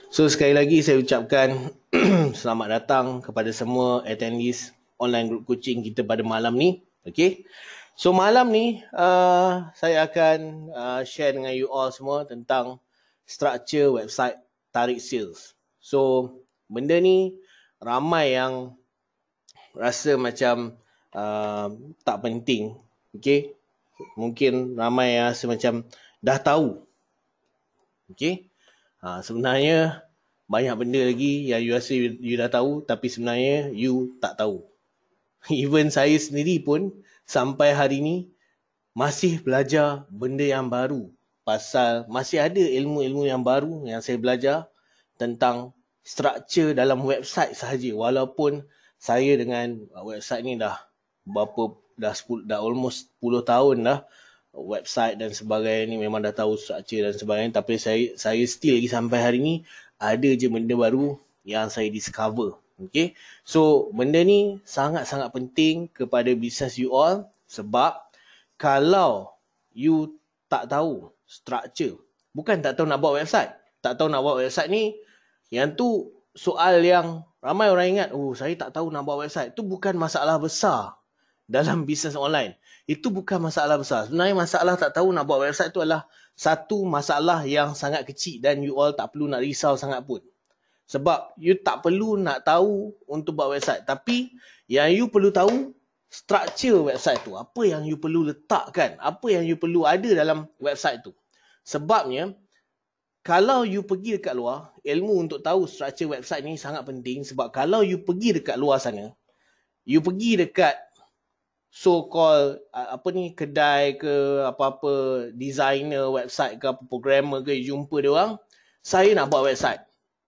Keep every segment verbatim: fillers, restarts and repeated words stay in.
So sekali lagi saya ucapkan selamat datang kepada semua attendees online group coaching kita pada malam ni. Okay. So malam ni uh, saya akan uh, share dengan you all semua tentang structure website tarik sales. So benda ni ramai yang rasa macam uh, tak penting. Okay. Mungkin ramai yang rasa macam dah tahu. Okay. Ha, sebenarnya banyak benda lagi yang you rasa you, you dah tahu tapi sebenarnya you tak tahu. Even saya sendiri pun sampai hari ni masih belajar benda yang baru. Pasal masih ada ilmu-ilmu yang baru yang saya belajar tentang structure dalam website sahaja. Walaupun saya dengan website ni dah berapa, dah, sepuluh, dah almost sepuluh tahun dah website dan sebagainya ni memang dah tahu structure dan sebagainya, tapi saya saya still lagi sampai hari ni ada je benda baru yang saya discover. Okay, so benda ni sangat-sangat penting kepada business you all, sebab kalau you tak tahu structure, bukan tak tahu nak buat website, tak tahu nak buat website ni, yang tu soal yang ramai orang ingat, oh saya tak tahu nak buat website. Tu bukan masalah besar dalam bisnes online. Itu bukan masalah besar. Sebenarnya masalah tak tahu nak buat website tu adalah satu masalah yang sangat kecil dan you all tak perlu nak risau sangat pun. Sebab you tak perlu nak tahu untuk buat website. Tapi yang you perlu tahu structure website tu. Apa yang you perlu letakkan. Apa yang you perlu ada dalam website tu. Sebabnya kalau you pergi dekat luar, ilmu untuk tahu structure website ni sangat penting. Sebab kalau you pergi dekat luar sana, you pergi dekat so called uh, apa ni, kedai ke apa-apa, designer website ke apa, programmer ke, jumpa dia orang, saya nak buat website.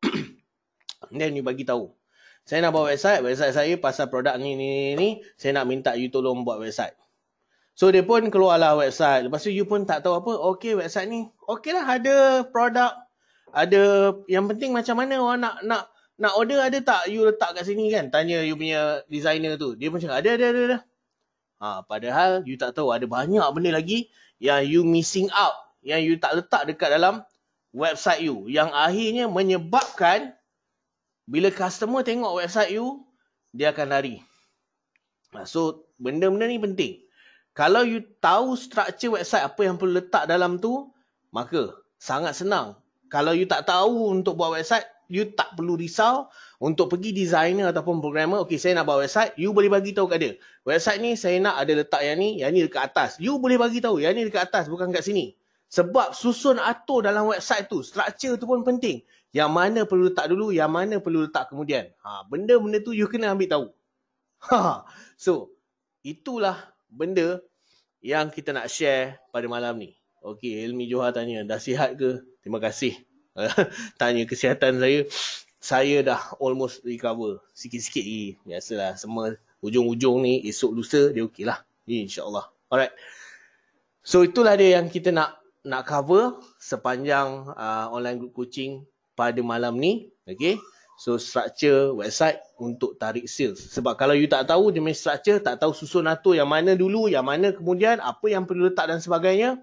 Then you bagi tahu, saya nak buat website, website saya pasal produk ni ni ni, saya nak minta you tolong buat website. So dia pun keluarlah website. Lepas tu you pun tak tahu apa, okey website ni, okey lah, ada produk, ada, yang penting macam mana orang nak nak nak order, ada tak you letak kat sini kan, tanya you punya designer tu. Dia pun cakap ada ada ada, ada. Ha, padahal you tak tahu ada banyak benda lagi yang you missing out, yang you tak letak dekat dalam website you, yang akhirnya menyebabkan bila customer tengok website you, dia akan lari. Ha, so benda-benda ni penting. Kalau you tahu structure website, apa yang perlu letak dalam tu, maka sangat senang. Kalau you tak tahu untuk buat website, you tak perlu risau untuk pergi designer ataupun programmer. Okey, saya nak buat website, you boleh bagi tahu kat dia, website ni saya nak ada letak yang ni, yang ni dekat atas. You boleh bagi tahu yang ni dekat atas, bukan kat sini. Sebab susun atur dalam website tu, structure tu pun penting. Yang mana perlu letak dulu, yang mana perlu letak kemudian. Ha, benda-benda tu you kena ambil tahu. Ha, so itulah benda yang kita nak share pada malam ni. Okey, Ilmi Johar tanya, dah sihat ke? Terima kasih. Tanya kesihatan saya. Saya dah almost recover. Sikit-sikit lagi. Biasalah, semua ujung-ujung ni, esok lusa dia okey lah. InsyaAllah. Alright. So itulah dia yang kita nak nak cover sepanjang uh, online group coaching pada malam ni. Okay. So structure website untuk tarik sales. Sebab kalau you tak tahu dia punya structure, tak tahu susun atur yang mana dulu, yang mana kemudian, apa yang perlu letak dan sebagainya,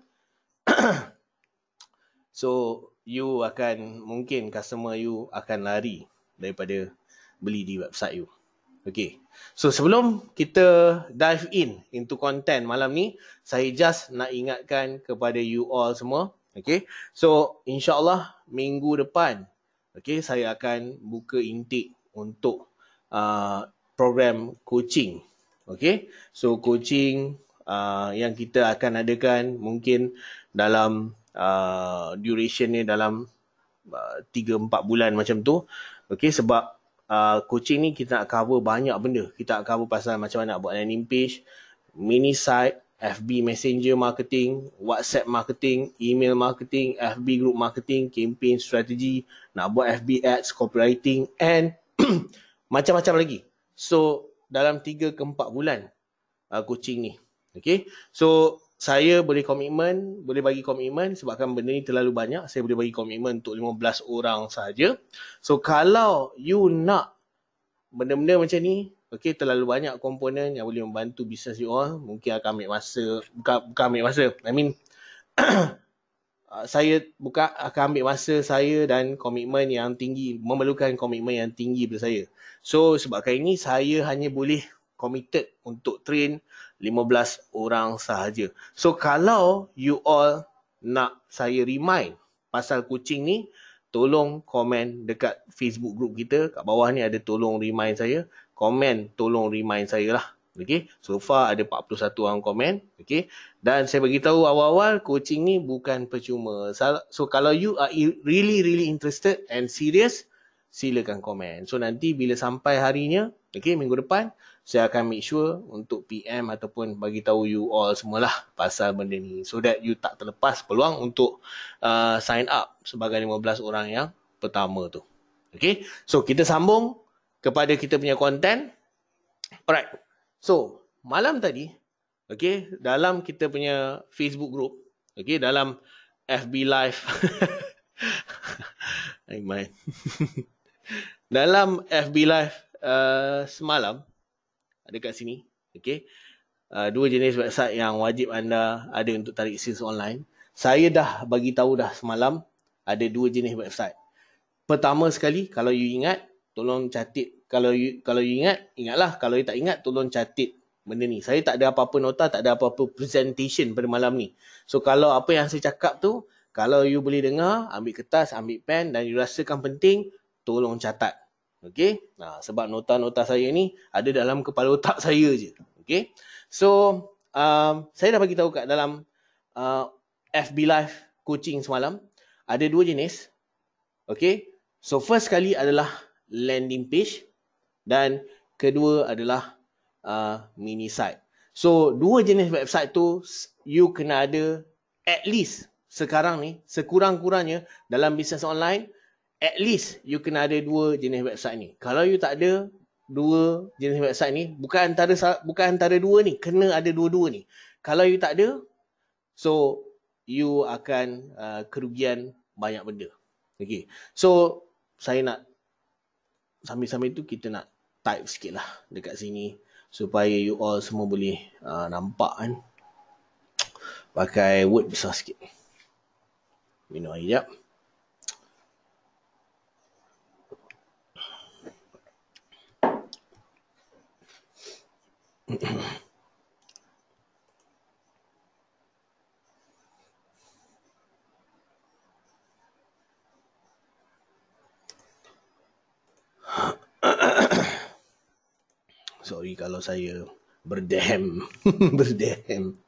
so you akan, mungkin customer you akan lari daripada beli di website you. Okay. So sebelum kita dive in into content malam ni, saya just nak ingatkan kepada you all semua. Okay. So insyaAllah minggu depan, okay, saya akan buka intake untuk uh, program coaching. Okay. So coaching uh, yang kita akan adakan mungkin dalam Uh, duration ni dalam uh, tiga empat bulan macam tu. Okay, sebab uh, coaching ni kita nak cover banyak benda. Kita nak cover pasal macam mana nak buat landing page, mini site, F B Messenger marketing, WhatsApp marketing, email marketing, F B group marketing, campaign strategy, nak buat F B ads, copywriting and macam-macam lagi. So dalam tiga ke empat bulan uh, coaching ni. Okay, so saya boleh komitmen, boleh bagi komitmen sebabkan benda ni terlalu banyak. Saya boleh bagi komitmen untuk lima belas orang sahaja. So kalau you nak benda-benda macam ni, okay, terlalu banyak komponen yang boleh membantu bisnes you all, mungkin akan ambil masa, bukan, bukan ambil masa, I mean uh, saya bukan akan ambil masa saya dan komitmen yang tinggi, memerlukan komitmen yang tinggi pada saya. So sebabkan ini saya hanya boleh committed untuk train lima belas orang sahaja. So kalau you all nak saya remind pasal coaching ni, tolong komen dekat Facebook group kita. Kat bawah ni ada tolong remind saya. Komen tolong remind saya lah. Okay, so far ada empat puluh satu orang komen. Okay, dan saya beritahu awal-awal coaching ni bukan percuma. So kalau you are really really interested and serious, silakan komen. So nanti bila sampai harinya, okay, minggu depan, saya akan make sure untuk P M ataupun bagi tahu you all semualah pasal benda ni. So that you tak terlepas peluang untuk uh, sign up sebagai lima belas orang yang pertama tu. Okay, so kita sambung kepada kita punya konten. Alright. So, malam tadi, okay, dalam kita punya Facebook group, okay, dalam F B Live, dalam F B Live uh, semalam, ada kat sini, okay, uh, dua jenis website yang wajib anda ada untuk tarik sales online. Saya dah bagi tahu dah semalam, ada dua jenis website. Pertama sekali, kalau you ingat, tolong catat. Kalau you, kalau you ingat, ingatlah. Kalau you tak ingat, tolong catat benda ni. Saya tak ada apa-apa nota, tak ada apa-apa presentation pada malam ni. So, kalau apa yang saya cakap tu, kalau you boleh dengar, ambil kertas, ambil pen dan you rasakan penting, tolong catat. Okay? Nah, sebab nota-nota saya ni ada dalam kepala otak saya je. Okay? So, um, saya dah bagi tahu kat dalam uh, F B Live coaching semalam, ada dua jenis. Okay? So, first kali adalah landing page. Dan kedua adalah uh, mini site. So, dua jenis website tu you kena ada at least sekarang ni, sekurang-kurangnya dalam bisnes online, at least you kena ada dua jenis website ni. Kalau you tak ada dua jenis website ni, bukan antara bukan antara dua ni, kena ada dua-dua ni. Kalau you tak ada, so you akan uh, kerugian banyak benda. Okay. So, saya nak sambil-sambil tu kita nak type sikit lah dekat sini supaya you all semua boleh uh, nampak kan. Pakai word besar sikit. Minum air jap. Sorry kalau saya berdehem. berdehem.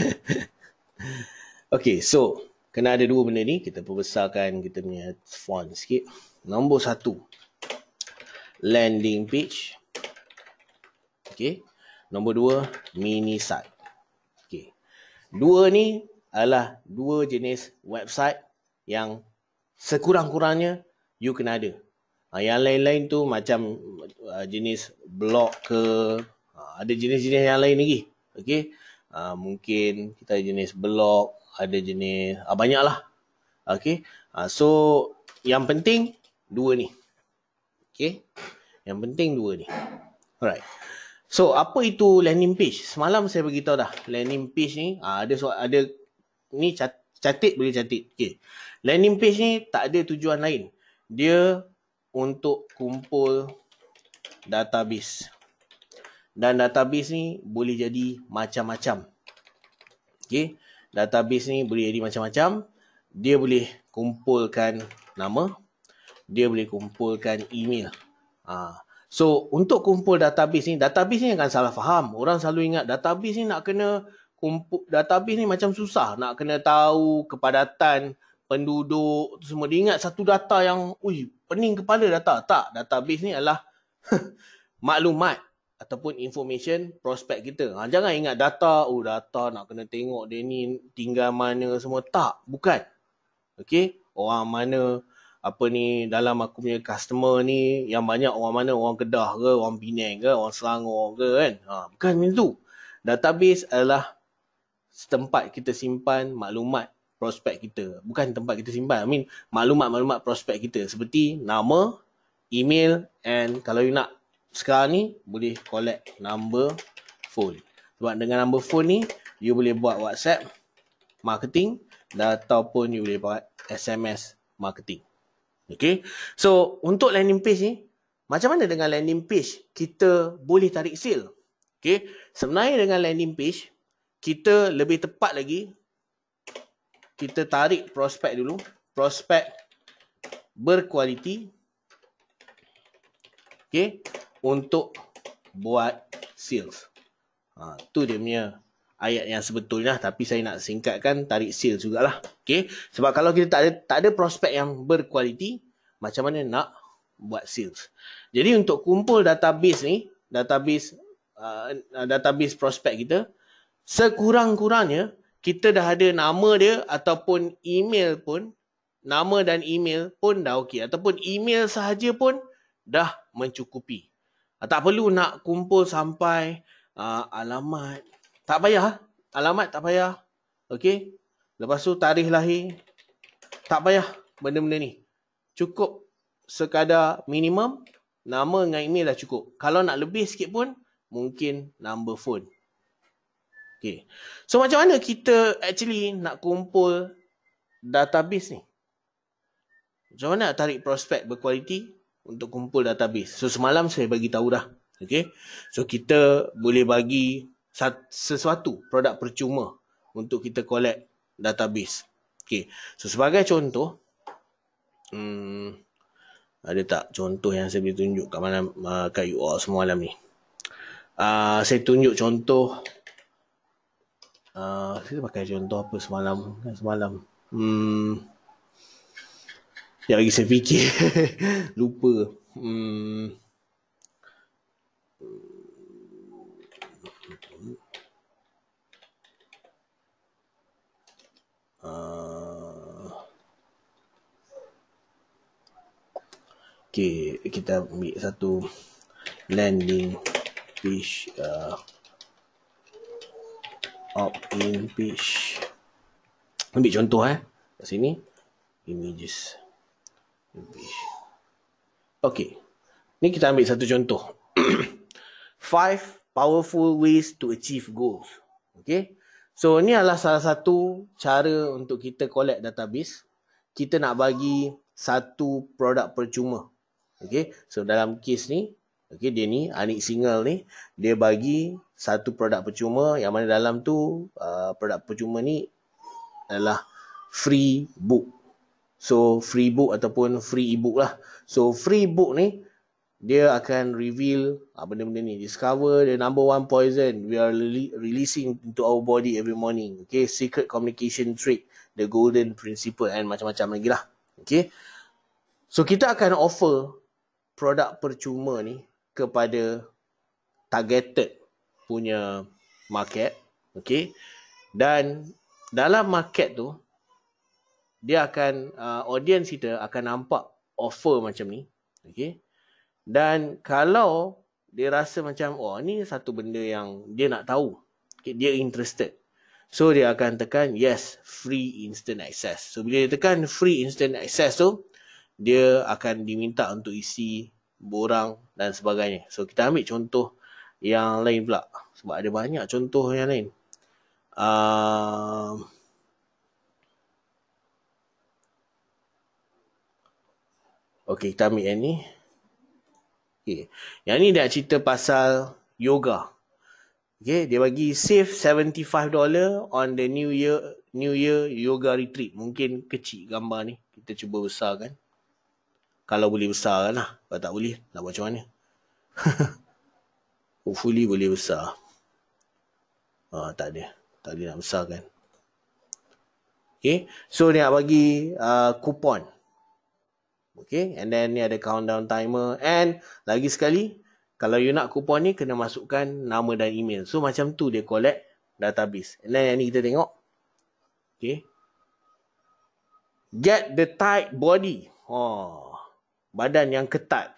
Okay, so kena ada dua benda ni. Kita perbesarkan kita punya font sikit. Nombor satu, landing page. Okay. Nombor dua, mini site. Okay. Dua ni adalah dua jenis website yang sekurang-kurangnya you kena ada. Ha, yang lain-lain tu macam uh, jenis blog ke, uh, ada jenis-jenis yang lain lagi. Okay. Uh, mungkin kita ada jenis blog, ada jenis, uh, banyak lah. Okay. Uh, so, yang penting dua ni. Okay. Yang penting dua ni. Alright. So, apa itu landing page? Semalam saya beritahu dah. Landing page ni, uh, ada soal, ada, ni cat, catat boleh catat. Okay. Landing page ni tak ada tujuan lain. Dia untuk kumpul database. Dan database ni boleh jadi macam-macam. Okay. Database ni boleh jadi macam-macam. Dia boleh kumpulkan nama. Dia boleh kumpulkan email. Ha. So, untuk kumpul database ni, database ni akan salah faham. Orang selalu ingat database ni nak kena kumpul, database ni macam susah. Nak kena tahu kepadatan penduduk tu semua. Dia ingat satu data yang, ui, pening kepala data. Tak, database ni adalah maklumat ataupun information prospek kita. Ha, jangan ingat data, oh data nak kena tengok dia ni tinggal mana semua. Tak, bukan. Okay, orang mana, apa ni, dalam aku punya customer ni, yang banyak orang mana, orang Kedah ke, orang Penang ke, orang Selangor ke kan. Ha, bukan macam tu. Database adalah tempat kita simpan maklumat prospek kita. Bukan tempat kita simpan. I mean, maklumat-maklumat prospek kita. Seperti nama, email, and kalau you nak sekarang ni, boleh collect number phone. Sebab dengan number phone ni, you boleh buat WhatsApp marketing, ataupun you boleh buat S M S marketing. Okay. So untuk landing page ni, macam mana dengan landing page kita boleh tarik sale? Okay. Sebenarnya dengan landing page, kita lebih tepat lagi, kita tarik prospek dulu. Prospek berkualiti. Okay. Untuk buat sales. Ha, tu dia punya ayat yang sebetulnya, tapi saya nak singkatkan, tarik sales jugalah. Okay. Sebab kalau kita tak ada, tak ada prospek yang berkualiti, macam mana nak buat sales? Jadi untuk kumpul database ni, database uh, database prospek kita, sekurang-kurangnya kita dah ada nama dia ataupun email pun, nama dan email pun dah okey, ataupun email sahaja pun dah mencukupi. Tak perlu nak kumpul sampai uh, alamat. Tak payah. Alamat tak payah. Okey. Lepas tu tarikh lahir. Tak payah benda-benda ni. Cukup sekadar minimum. Nama dengan email dah cukup. Kalau nak lebih sikit pun, mungkin number phone. Okey. So macam mana kita actually nak kumpul database ni? Macam mana nak tarik prospek berkualiti untuk kumpul database? So semalam saya bagi tahu dah. Okay. So kita boleh bagi sesuatu produk percuma untuk kita collect database. Okay. So sebagai contoh, hmm, ada tak contoh yang saya boleh tunjuk kat mana uh, kat you all semalam ni? Uh, saya tunjuk contoh. Uh, saya pakai contoh apa semalam? Semalam. Hmm. Sekejap lagi saya fikir. Lupa. Hmm. Uh. Okay, kita ambil satu landing page. Uh, opt-in page. Ambil contoh eh. Kat sini. Images. Okay. Ni kita ambil satu contoh. Five powerful ways to achieve goals. Okay. So ni adalah salah satu cara untuk kita collect database. Kita nak bagi satu produk percuma. Okay. So dalam kes ni, okay, dia ni Anik Single ni, dia bagi satu produk percuma yang mana dalam tu uh, produk percuma ni adalah free book. So free book ataupun free ebook lah. So free book ni dia akan reveal ah, benda-benda ni. Discover the number one poison we are re- releasing into our body every morning. Okay, secret communication trait, the golden principle, and macam-macam lagi lah. Okay, so kita akan offer produk percuma ni kepada targeted punya market. Okay, dan dalam market tu, dia akan, uh, audience kita akan nampak offer macam ni. Okay. Dan kalau dia rasa macam, oh ni satu benda yang dia nak tahu. Okay, dia interested. So dia akan tekan yes, free instant access. So bila dia tekan free instant access tu, dia akan diminta untuk isi borang dan sebagainya. So kita ambil contoh yang lain pula. Sebab ada banyak contoh yang lain. Uh, Okey, kita ambil yang ni. Okay. Yang ni dia cerita pasal yoga. Okay, dia bagi save seventy-five dollars on the new year new year yoga retreat. Mungkin kecil gambar ni. Kita cuba besarkan. Kalau boleh besarkan lah. Kalau tak boleh, nak buat macam mana? Hopefully boleh besar. Ah, tak ada. Tak boleh nak besarkan. Okay, so dia nak bagi uh, kupon. Okay, and then ni ada countdown timer. And lagi sekali, kalau you nak kupon ni, kena masukkan nama dan email. So macam tu dia collect database. And then yang ni kita tengok. Okay. Get the tight body. Oh, badan yang ketat.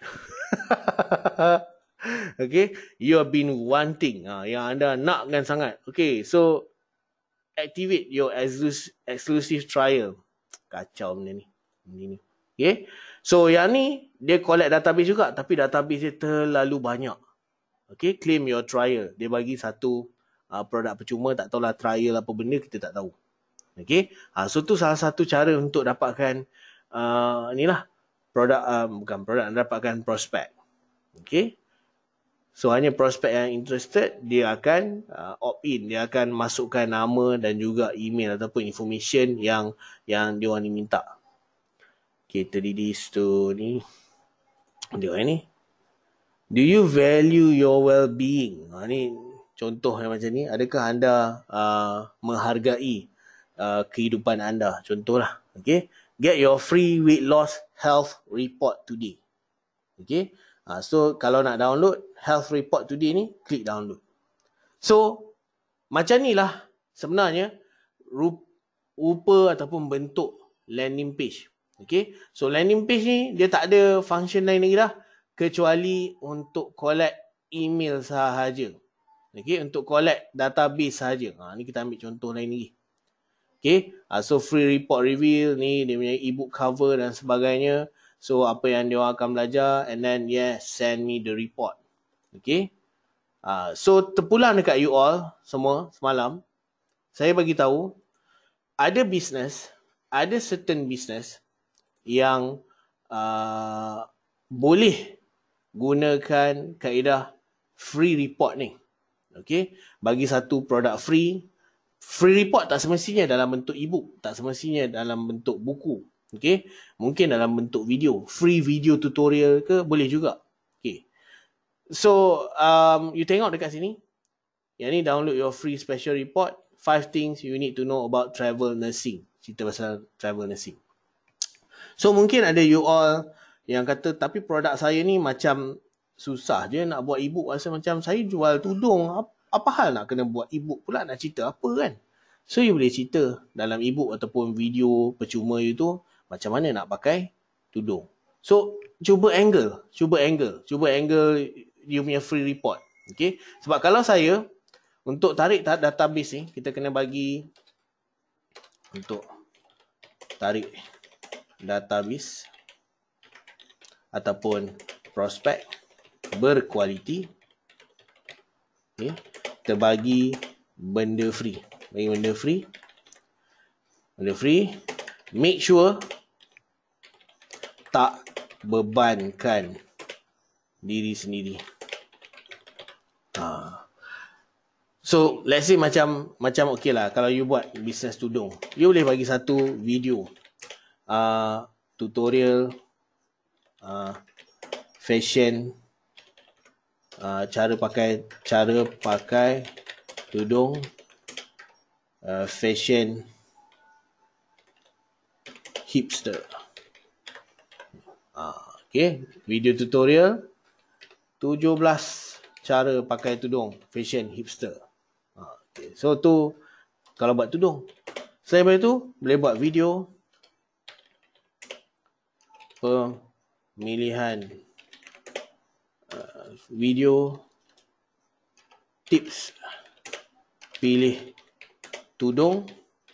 Okay, you have been wanting. Ha, yang anda nakkan sangat. Okay, so activate your exclusive trial. Kacau benda ni. Benda ni. Okay. So yang ni dia collect database juga, tapi database dia terlalu banyak. Okay, claim your trial. Dia bagi satu uh, produk percuma, tak tahulah trial apa benda, kita tak tahu. Okay. Ha, so tu salah satu cara untuk dapatkan uh, ni lah produk, uh, bukan produk, dapatkan prospek. Okay. So hanya prospek yang interested, dia akan uh, opt-in, dia akan masukkan nama dan juga email ataupun information yang yang dia orang ni minta. Okay, terlidis tu ni. Dia ni. Do you value your well-being? Ha, ni contoh yang macam ni. Adakah anda uh, menghargai uh, kehidupan anda? Contohlah. Okay. Get your free weight loss health report today. Okay. Uh, so kalau nak download health report today ni, klik download. So macam ni lah sebenarnya rupa ataupun bentuk landing page. Okay. So landing page ni dia tak ada function lain lagi dah kecuali untuk collect email sahaja. Okay. Untuk collect database sahaja. Ha, ni kita ambil contoh lain lagi. Okay. Uh, so free report reveal ni dia punya ebook cover dan sebagainya. So apa yang dia akan belajar and then yes, send me the report. Okay. Uh, so terpulang dekat you all semua semalam. Saya bagi tahu ada business, ada certain business yang uh, boleh gunakan kaedah free report ni. Okay. Bagi satu produk free. Free report tak semestinya dalam bentuk ebook. Tak semestinya dalam bentuk buku. Okay. Mungkin dalam bentuk video. Free video tutorial ke boleh juga. Okay. So, um, you tengok dekat sini. Yang ni download your free special report. Five things you need to know about travel nursing. Cerita pasal travel nursing. So, mungkin ada you all yang kata, tapi produk saya ni macam susah je nak buat ebook. Rasa macam saya jual tudung. Apa, apa hal nak kena buat ebook pula? Nak cerita apa kan? So, you boleh cerita dalam ebook ataupun video percuma you tu. Macam mana nak pakai tudung. So, cuba angle. Cuba angle. Cuba angle you punya free report. Okay. Sebab kalau saya, untuk tarik database ni, kita kena bagi untuk tarik database ataupun prospek berkualiti. Okay. Kita bagi benda free. Bagi benda free. Benda free. Make sure tak bebankan diri sendiri. Ha. So, let's say macam macam okey lah kalau you buat bisnes tudung. You boleh bagi satu video uh, tutorial uh, fashion uh, cara pakai cara pakai tudung uh, fashion hipster. Uh, okay, video tutorial tujuh belas cara pakai tudung fashion hipster. Uh, okay. So tu kalau buat tudung. Selain daripada tu boleh buat video pemilihan uh, video tips pilih tudung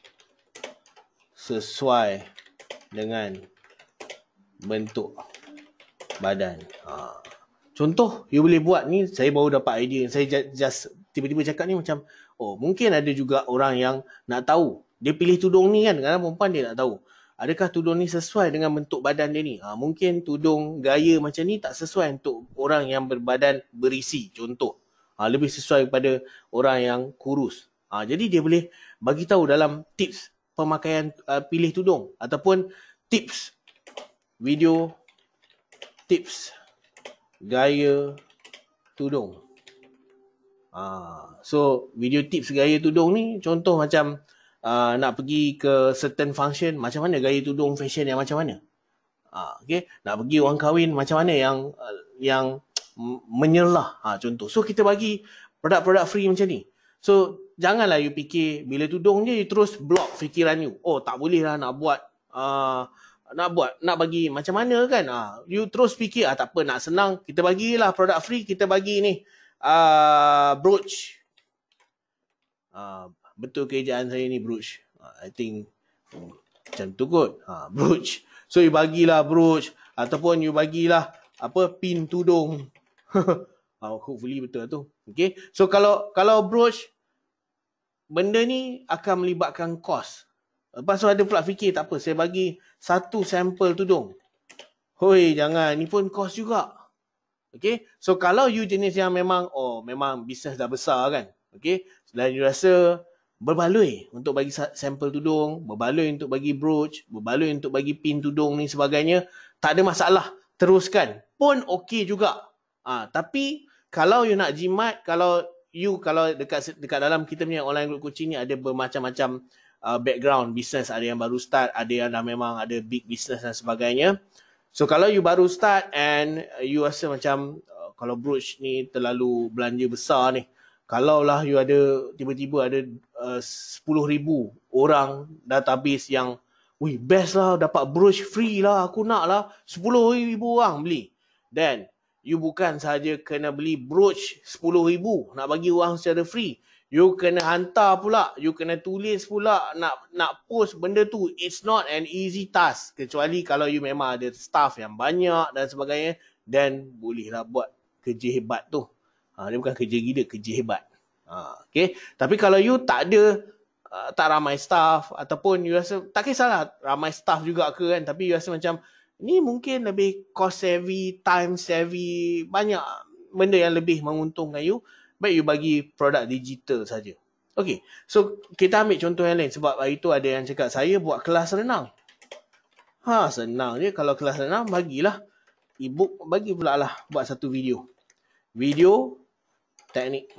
sesuai dengan bentuk badan. Ha. Contoh, you boleh buat ni, saya baru dapat idea. Saya just tiba-tiba cakap ni macam, oh mungkin ada juga orang yang nak tahu. Dia pilih tudung ni kan, kadang perempuan dia nak tahu. Adakah tudung ni sesuai dengan bentuk badan dia ni? Ha, mungkin tudung gaya macam ni tak sesuai untuk orang yang berbadan berisi. Contoh, ha, lebih sesuai kepada orang yang kurus. Ha, jadi dia boleh bagi tahu dalam tips pemakaian uh, pilih tudung ataupun tips video tips gaya tudung. Ah, so video tips gaya tudung ni contoh macam uh, nak pergi ke certain function, macam mana gaya tudung fashion yang macam mana. Ah, okay. Nak pergi orang kahwin macam mana yang uh, yang menyelah. Ah, contoh. So kita bagi produk-produk free macam ni. So janganlah you fikir bila tudung je you terus block fikiran you. Oh tak boleh lah nak buat uh, nak buat, nak bagi macam mana kan. Ha, you terus fikir, ah, tak apa, nak senang. Kita bagilah produk free, kita bagi ni. Uh, brooch. Uh, betul kerjaan saya ni brooch. Uh, I think hmm, macam tu kot. Ha, brooch. So you bagilah brooch. Ataupun you bagilah apa pin tudung. uh, hopefully betul tu. Okay. So kalau kalau brooch, benda ni akan melibatkan kos. Lepas tu ada pula fikir, tak apa, saya bagi satu sampel tudung. Hoi, jangan, ni pun kos juga. Okay, so kalau you jenis yang memang, oh memang bisnes dah besar kan, okay, dan you rasa berbaloi untuk bagi sampel tudung, berbaloi untuk bagi brooch, berbaloi untuk bagi pin tudung ni sebagainya, tak ada masalah, teruskan pun okey juga. Ah, tapi kalau you nak jimat, kalau you kalau dekat dekat dalam kita punya online group coaching ni ada bermacam-macam uh, background bisnes, ada yang baru start, ada yang dah memang ada big business dan sebagainya. So kalau you baru start and you rasa macam uh, kalau brooch ni terlalu belanja besar ni, kalau lah you ada tiba-tiba ada uh, sepuluh ribu orang database yang, wih best lah, dapat brooch free lah, aku nak lah, sepuluh ribu orang beli. Then you bukan sahaja kena beli brooch sepuluh ribu nak bagi orang secara free, you kena hantar pula, you kena tulis pula, nak nak post benda tu. It's not an easy task. Kecuali kalau you memang ada staff yang banyak dan sebagainya, then bolehlah buat kerja hebat tu. Ha, dia bukan kerja gila, kerja hebat. Ha, okay. Tapi kalau you tak ada, uh, tak ramai staff, ataupun you rasa, tak kisahlah ramai staff juga ke kan, tapi you rasa macam, ni mungkin lebih cost savvy, time savvy, banyak benda yang lebih menguntungkan you, baik you bagi produk digital saja. Okay, so kita ambil contoh yang lain. Sebab hari tu ada yang cakap, saya buat kelas renang. Ha, senang je kalau kelas renang, bagilah ebook, bagi pula lah buat satu video. Video teknik.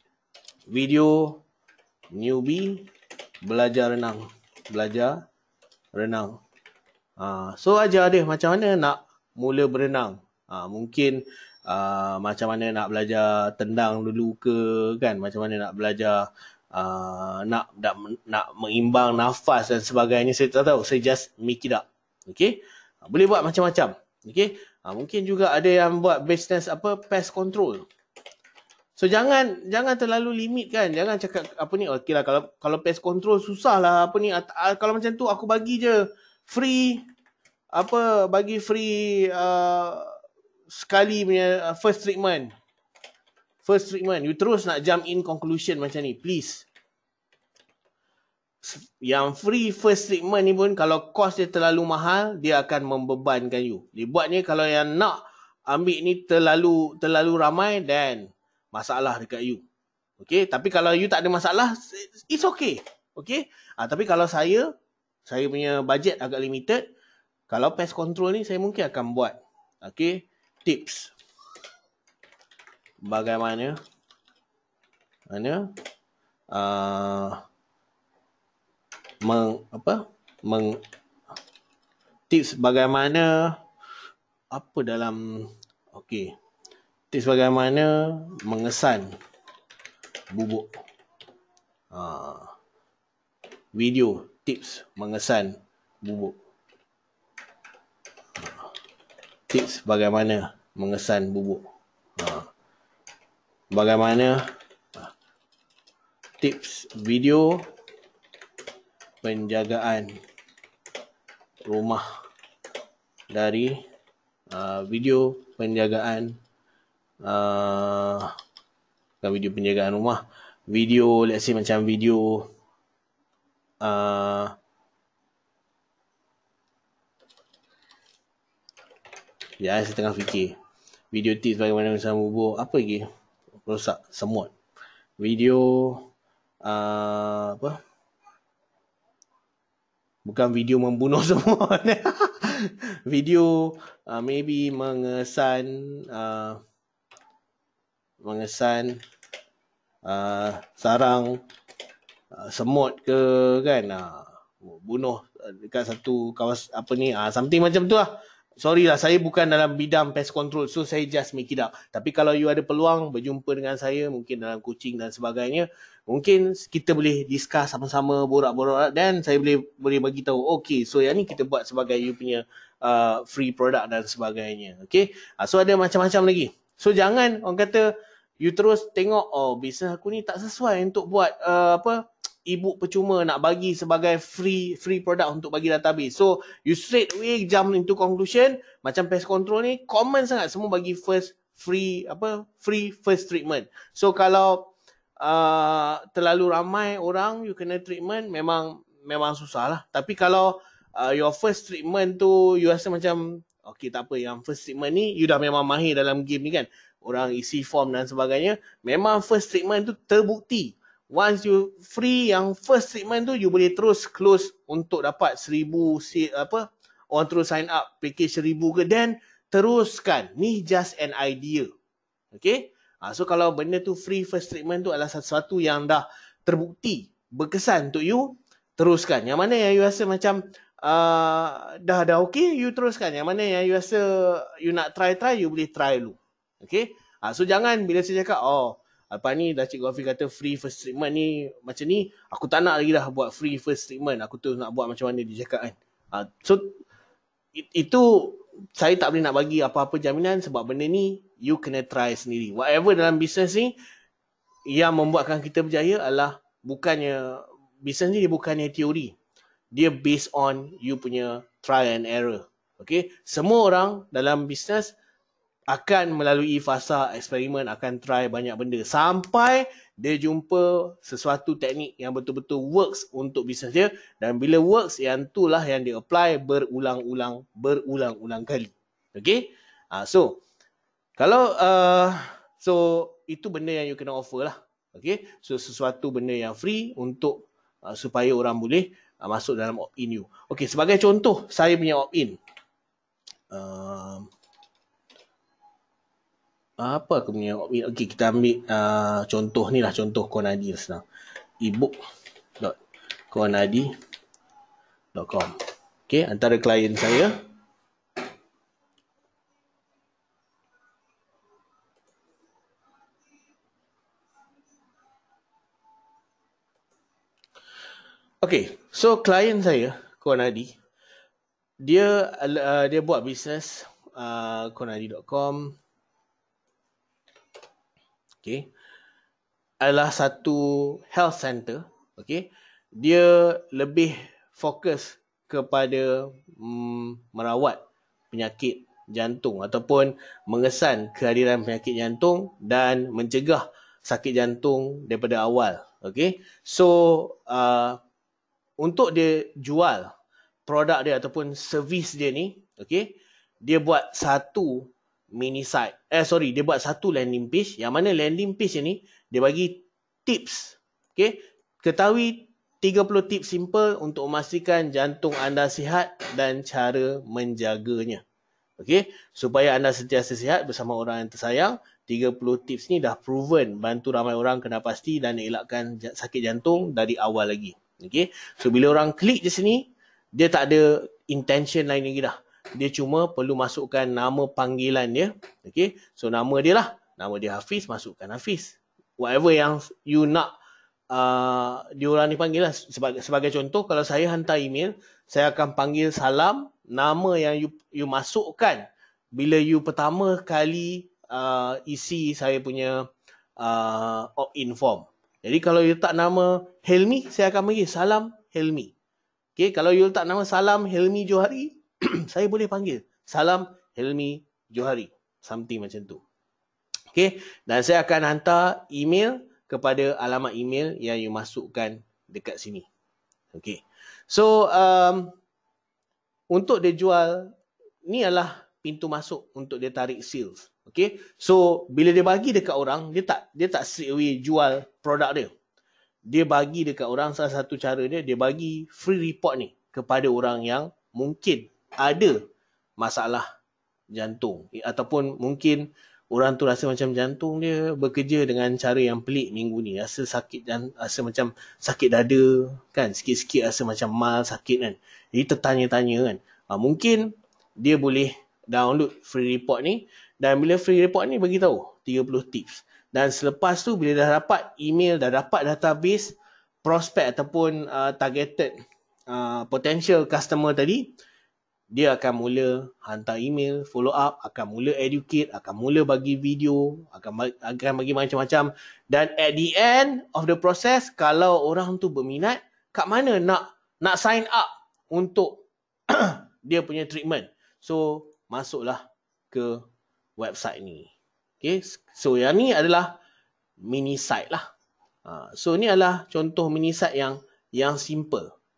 Video newbie belajar renang. Belajar renang. Ha, so ajar dia macam mana nak mula berenang. Ha, mungkin Uh, macam mana nak belajar tendang dulu ke kan, macam mana nak belajar uh, nak, nak nak mengimbang nafas dan sebagainya. Saya tak tahu, saya just make it up. Okay, uh, boleh buat macam-macam. Okay, uh, mungkin juga ada yang buat business apa, pest control. So jangan jangan terlalu limit kan, jangan cakap apa ni, okey lah kalau kalau pest control susah lah apa ni, uh, kalau macam tu aku bagi je free apa, bagi free uh, sekali punya first treatment. First treatment. You terus nak jump in conclusion macam ni. Please. Yang free first treatment ni pun kalau cost dia terlalu mahal, dia akan membebankan you. Dia buat ni kalau yang nak ambil ni terlalu terlalu ramai, then masalah dekat you. Okay. Tapi kalau you tak ada masalah, it's okay. Okay. Ha, tapi kalau saya, saya punya budget agak limited, kalau pest control ni saya mungkin akan buat. Okay. Tips bagaimana mana uh, meng apa meng tips bagaimana apa dalam okey tips bagaimana mengesan bubuk. Uh, video tips mengesan bubuk. Tips bagaimana mengesan bubuk. Ha. Bagaimana ha. Tips video penjagaan rumah dari uh, video penjagaan uh, bukan video penjagaan rumah, video let's say macam video uh, ya, saya tengah fikir. Video tips bagaimana mengesan bubuk. Apa lagi? Rosak semut. Video uh, apa? Bukan video membunuh semut. Video uh, maybe mengesan uh, mengesan uh, sarang uh, semut ke kan. Uh, bunuh dekat satu kawas apa ni, uh, something macam tu lah. Sorry lah, saya bukan dalam bidang pest control, so saya just make it up. Tapi kalau you ada peluang berjumpa dengan saya, mungkin dalam coaching dan sebagainya, mungkin kita boleh discuss sama-sama, borak-borak, dan saya boleh boleh bagi tahu, okay, so yang ni kita buat sebagai you punya uh, free product dan sebagainya. Okay, uh, so ada macam-macam lagi. So jangan orang kata you terus tengok, oh bisnes aku ni tak sesuai untuk buat uh, apa e-book percuma, nak bagi sebagai free free product untuk bagi database. So you straight away jump into conclusion, macam pest control ni common sangat, semua bagi first free apa free first treatment. So kalau uh, terlalu ramai orang you kena treatment, memang memang susah lah. Tapi kalau uh, your first treatment tu you rasa macam okay tak apa, yang first treatment ni you dah memang mahir dalam game ni kan, orang isi form dan sebagainya, memang first treatment tu terbukti. Once you free yang first treatment tu, you boleh terus close untuk dapat seribu apa, orang terus sign up package seribu ke, then teruskan. Ni just an idea. Okay, ha, so kalau benda tu free first treatment tu adalah sesuatu yang dah terbukti, berkesan untuk you, teruskan. Yang mana yang you rasa macam uh, dah dah okay, you teruskan. Yang mana yang you rasa you nak try-try, you boleh try dulu. Okay, ha, so jangan bila saya cakap, oh lepas ni dah Cikgu Afiq kata free first treatment ni macam ni, aku tak nak lagi dah buat free first treatment, aku tu nak buat macam mana dia cakap kan. Ha, so it, itu saya tak boleh nak bagi apa-apa jaminan, sebab benda ni you kena try sendiri. Whatever dalam bisnes ni yang membuatkan kita berjaya adalah bukannya, bisnes ni dia bukannya teori. Dia based on you punya trial and error. Okay, semua orang dalam bisnes akan melalui fasa eksperimen, akan try banyak benda sampai dia jumpa sesuatu teknik yang betul-betul works untuk bisnes dia, dan bila works, yang itulah yang dia apply berulang-ulang berulang-ulang kali. Okay, ha, so kalau uh, so itu benda yang you kena offer lah. Okay, so sesuatu benda yang free untuk uh, supaya orang boleh uh, masuk dalam opt-in you. Okay, sebagai contoh saya punya opt-in, uh, apa aku punya opt-in? Okay, kita ambil uh, contoh ni lah, contoh Konadi senang. ebook dot konadi dot com. Okay, antara klien saya. Okay, so klien saya, Konadi, dia uh, dia buat bisnes uh, konadi dot com. Okay, adalah satu health center. Okay, dia lebih fokus kepada mm, merawat penyakit jantung ataupun mengesan kehadiran penyakit jantung dan mencegah sakit jantung daripada awal. Okay, so uh, untuk dia jual produk dia ataupun servis dia ni, okay, dia buat satu mini site. Eh sorry, dia buat satu landing page, yang mana landing page ni dia bagi tips. Okay, ketahui tiga puluh tips simple untuk memastikan jantung anda sihat dan cara menjaganya. Okay, supaya anda sentiasa sihat bersama orang yang tersayang. tiga puluh tips ni dah proven bantu ramai orang kena pasti dan elakkan sakit jantung dari awal lagi. Okay, so bila orang klik je sini, dia tak ada intention lain lagi dah. Dia cuma perlu masukkan nama panggilan dia. Okay, so nama dia lah, nama dia Hafiz, masukkan Hafiz. Whatever yang you nak uh, diorang ni panggil lah. Sebagai, sebagai contoh, kalau saya hantar email, saya akan panggil Salam, nama yang you, you masukkan bila you pertama kali uh, isi saya punya uh, opt-in form. Jadi kalau you letak nama Helmi, saya akan panggil Salam Helmi. Okay, kalau you letak nama Salam Helmi Johari, saya boleh panggil Salam Helmi Johari. Something macam tu. Okay, dan saya akan hantar email kepada alamat email yang you masukkan dekat sini. Okay, so um, untuk dia jual, ni adalah pintu masuk untuk dia tarik sales. Okay, so bila dia bagi dekat orang, dia tak dia tak straight away jual produk dia. Dia bagi dekat orang, salah satu cara dia, dia bagi free report ni kepada orang yang mungkin ada masalah jantung, ataupun mungkin orang tu rasa macam jantung dia bekerja dengan cara yang pelik minggu ni, rasa sakit dan rasa macam sakit dada kan, sikit-sikit rasa macam mal sakit kan. Jadi tertanya-tanya kan, ha, mungkin dia boleh download free report ni, dan bila free report ni bagi tahu tiga puluh tips, dan selepas tu bila dah dapat email, dah dapat database prospect ataupun uh, targeted uh, potential customer tadi, dia akan mula hantar email, follow up, akan mula educate, akan mula bagi video, akan akan bagi macam-macam. Dan at the end of the process, kalau orang tu berminat, kat mana nak nak sign up untuk dia punya treatment. So, masuklah ke website ni. Okay, so yang ni adalah mini site lah. So, ni adalah contoh mini site yang yang simple.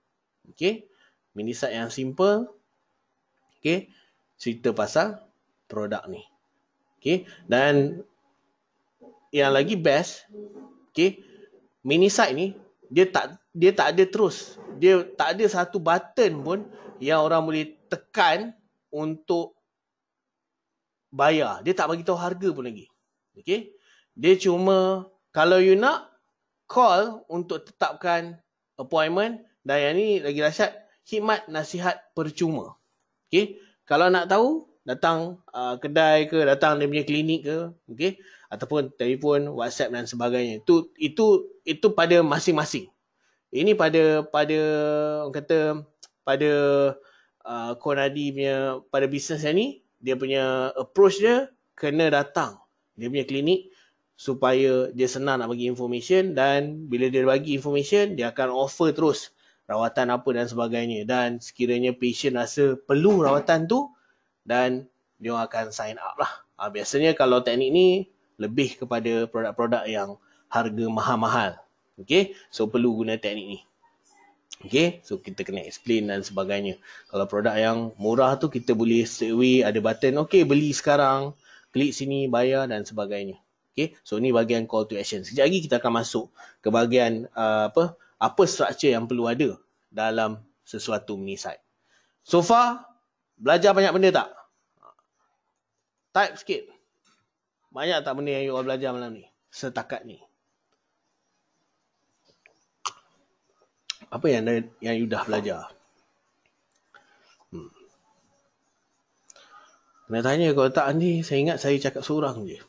Okay. Mini site yang simple. Okay. Cerita pasal produk ni. Okay. Dan yang lagi best, okay, mini site ni dia tak dia tak ada terus. Dia tak ada satu button pun yang orang boleh tekan untuk bayar. Dia tak bagi tahu harga pun lagi. Okay. Dia cuma kalau you nak call untuk tetapkan appointment, dan yang ni lagi dahsyat, khidmat nasihat percuma. Okay. Kalau nak tahu, datang uh, kedai ke, datang dia punya klinik ke, okay, ataupun telefon, WhatsApp dan sebagainya. Itu itu itu pada masing-masing. Ini pada pada orang kata pada uh, Konadi punya, pada bisnes yang ni, dia punya approach dia kena datang dia punya klinik supaya dia senang nak bagi information, dan bila dia bagi information, dia akan offer terus rawatan apa dan sebagainya. Dan sekiranya patient rasa perlu rawatan tu, dan dia akan sign up lah. Ha, biasanya kalau teknik ni lebih kepada produk-produk yang harga mahal-mahal. Okay, so perlu guna teknik ni. Okay, so kita kena explain dan sebagainya. Kalau produk yang murah tu, kita boleh straight away ada button, okay, beli sekarang, klik sini, bayar dan sebagainya. Okay, so ni bahagian call to action. Sekejap lagi kita akan masuk ke bahagian uh, apa apa structure yang perlu ada dalam sesuatu mini site. So far, belajar banyak benda tak? Type sikit. Banyak tak benda yang you all belajar malam ni? Setakat ni. Apa yang yang you dah belajar? Hmm. Kena tanya, kalau tak ni saya ingat saya cakap seorang je.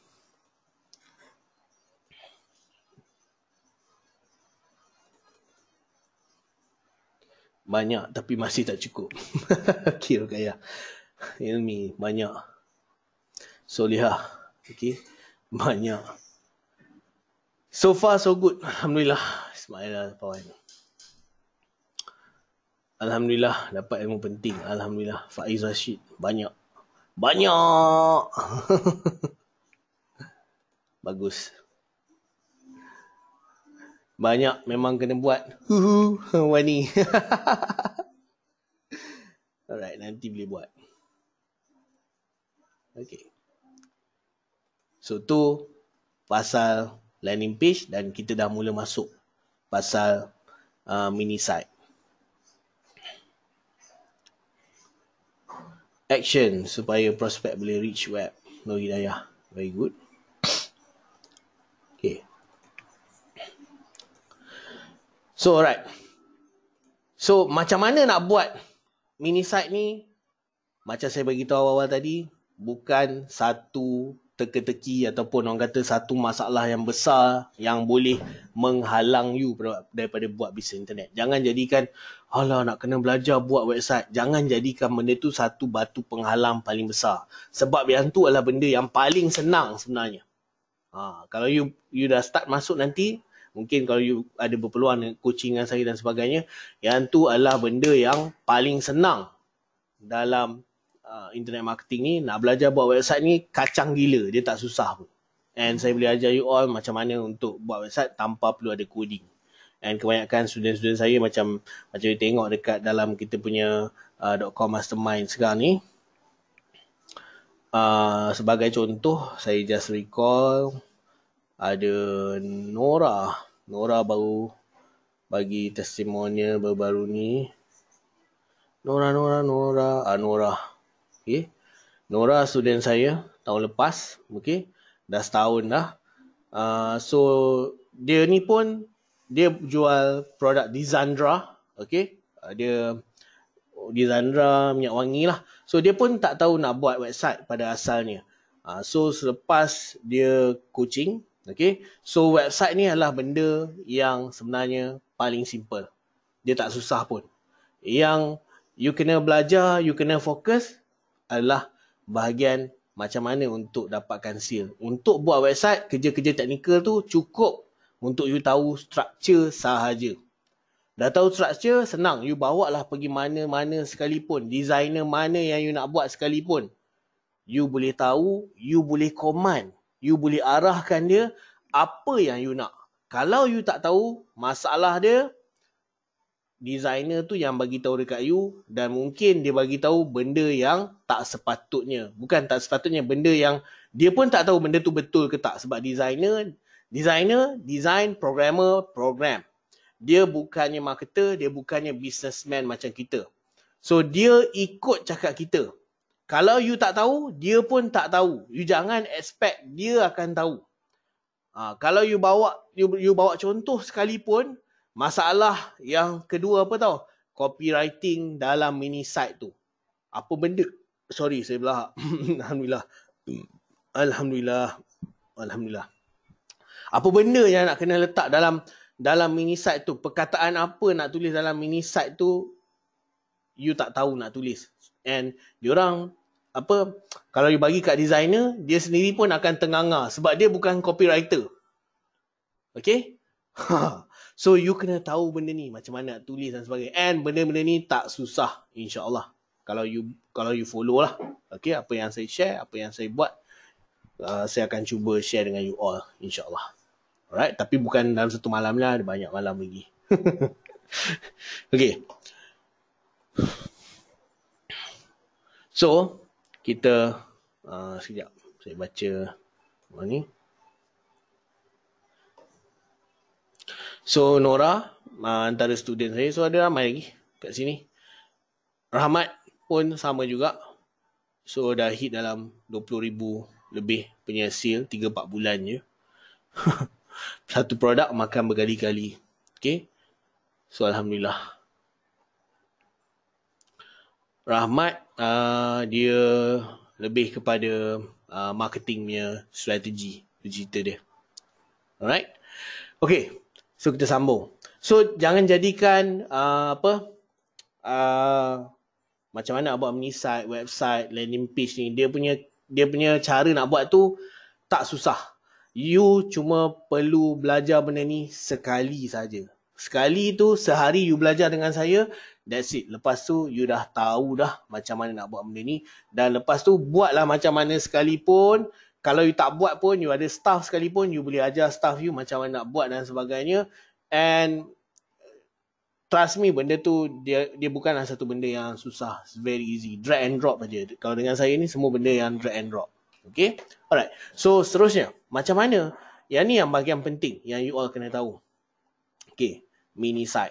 Banyak tapi masih tak cukup. Kira kaya. Ilmi banyak. Solihah. Okay. Banyak. So far so good. Alhamdulillah. Ismail kawan. Alhamdulillah dapat ilmu penting. Alhamdulillah. Faiz Rashid. Banyak. Banyak. Bagus. Banyak memang kena buat. Huhu. Wani. Alright, nanti boleh buat. Okay. So tu pasal landing page, dan kita dah mula masuk pasal uh, mini site. Action supaya prospek boleh reach web. Nur Hidayah. Very good. Okay. So alright. So macam mana nak buat mini site ni? Macam saya bagi tahu awal-awal tadi, bukan satu teka-teki ataupun orang kata satu masalah yang besar yang boleh menghalang you daripada buat bisnes internet. Jangan jadikan, alah nak kena belajar buat website. Jangan jadikan benda tu satu batu penghalang paling besar. Sebab yang tu adalah benda yang paling senang sebenarnya. Ha, kalau you you dah start masuk nanti, mungkin kalau you ada berpeluang coaching dengan saya dan sebagainya, yang tu adalah benda yang paling senang dalam uh, internet marketing ni. Nak belajar buat website ni kacang gila, dia tak susah pun. And saya boleh ajar you all macam mana untuk buat website tanpa perlu ada coding. And kebanyakan student-student saya macam macam you tengok dekat dalam kita punya uh, .com mastermind sekarang ni. Uh, sebagai contoh, saya just recall ada Nora. Nora baru bagi testimonial baru-baru ni. Nora, Nora, Nora. Ah, Nora. Okay. Nora student saya tahun lepas. Okay. Dah setahun dah. Uh, so, dia ni pun, dia jual produk Dizandra. Okay. Uh, dia Dizandra minyak wangi lah. So, dia pun tak tahu nak buat website pada asalnya. Uh, so, selepas dia coaching, okay, so website ni adalah benda yang sebenarnya paling simple. Dia tak susah pun. Yang you kena belajar, you kena fokus adalah bahagian macam mana untuk dapatkan sale. Untuk buat website, kerja-kerja teknikal tu cukup untuk you tahu structure sahaja. Dah tahu structure, senang. You bawa lah pergi mana-mana sekalipun. Designer mana yang you nak buat sekalipun. You boleh tahu, you boleh command. You boleh arahkan dia apa yang you nak. Kalau you tak tahu masalah dia, designer tu yang bagi tahu dekat you, dan mungkin dia bagi tahu benda yang tak sepatutnya. Bukan tak sepatutnya, benda yang dia pun tak tahu benda tu betul ke tak, sebab designer designer design, programmer program. Dia bukannya marketer, dia bukannya businessman macam kita. So dia ikut cakap kita. Kalau you tak tahu, dia pun tak tahu. You jangan expect dia akan tahu. Ha, kalau you bawa you, you bawa contoh sekalipun, masalah yang kedua apa tahu? Copywriting dalam mini site tu. Apa benda? Sorry, saya belahak. Alhamdulillah. Alhamdulillah. Alhamdulillah. Apa benda yang nak kena letak dalam dalam mini site tu? Perkataan apa nak tulis dalam mini site tu? You tak tahu nak tulis. And diorang apa, kalau you bagi kat designer, dia sendiri pun akan tenganga sebab dia bukan copywriter. Okay? So you kena tahu benda ni, macam mana nak tulis dan sebagainya. And benda-benda ni tak susah, insya-Allah. Kalau you kalau you follow lah. Okay, apa yang saya share, apa yang saya buat, uh, saya akan cuba share dengan you all, insya-Allah. Alright, tapi bukan dalam satu malam lah, ada banyak malam lagi. Okay. So, kita uh, sekejap saya baca apa ni. So Nora uh, antara student saya, so ada ramai lagi kat sini. Rahmat pun sama juga. So dah hit dalam dua puluh ribu lebih punya sale tiga empat bulan je. Satu produk makan berkali-kali. Okay. So Alhamdulillah. Rahmat uh, dia lebih kepada uh, marketing punya strategi, cerita dia. Alright. Okay. So kita sambung. So jangan jadikan uh, apa uh, macam mana nak buat mini site, website, landing page ni, dia punya dia punya cara nak buat tu tak susah. You cuma perlu belajar benda ni sekali saja. Sekali tu sehari you belajar dengan saya, that's it. Lepas tu you dah tahu dah macam mana nak buat benda ni, dan lepas tu buatlah macam mana sekalipun. Kalau you tak buat pun, you ada staff sekalipun, you boleh ajar staff you macam mana nak buat dan sebagainya. And trust me, benda tu dia dia bukanlah satu benda yang susah. It's very easy. Drag and drop aja. Kalau dengan saya ni semua benda yang drag and drop. Okay? Alright. So seterusnya, macam mana? Yang ni yang bahagian penting yang you all kena tahu. Okay. Mini site.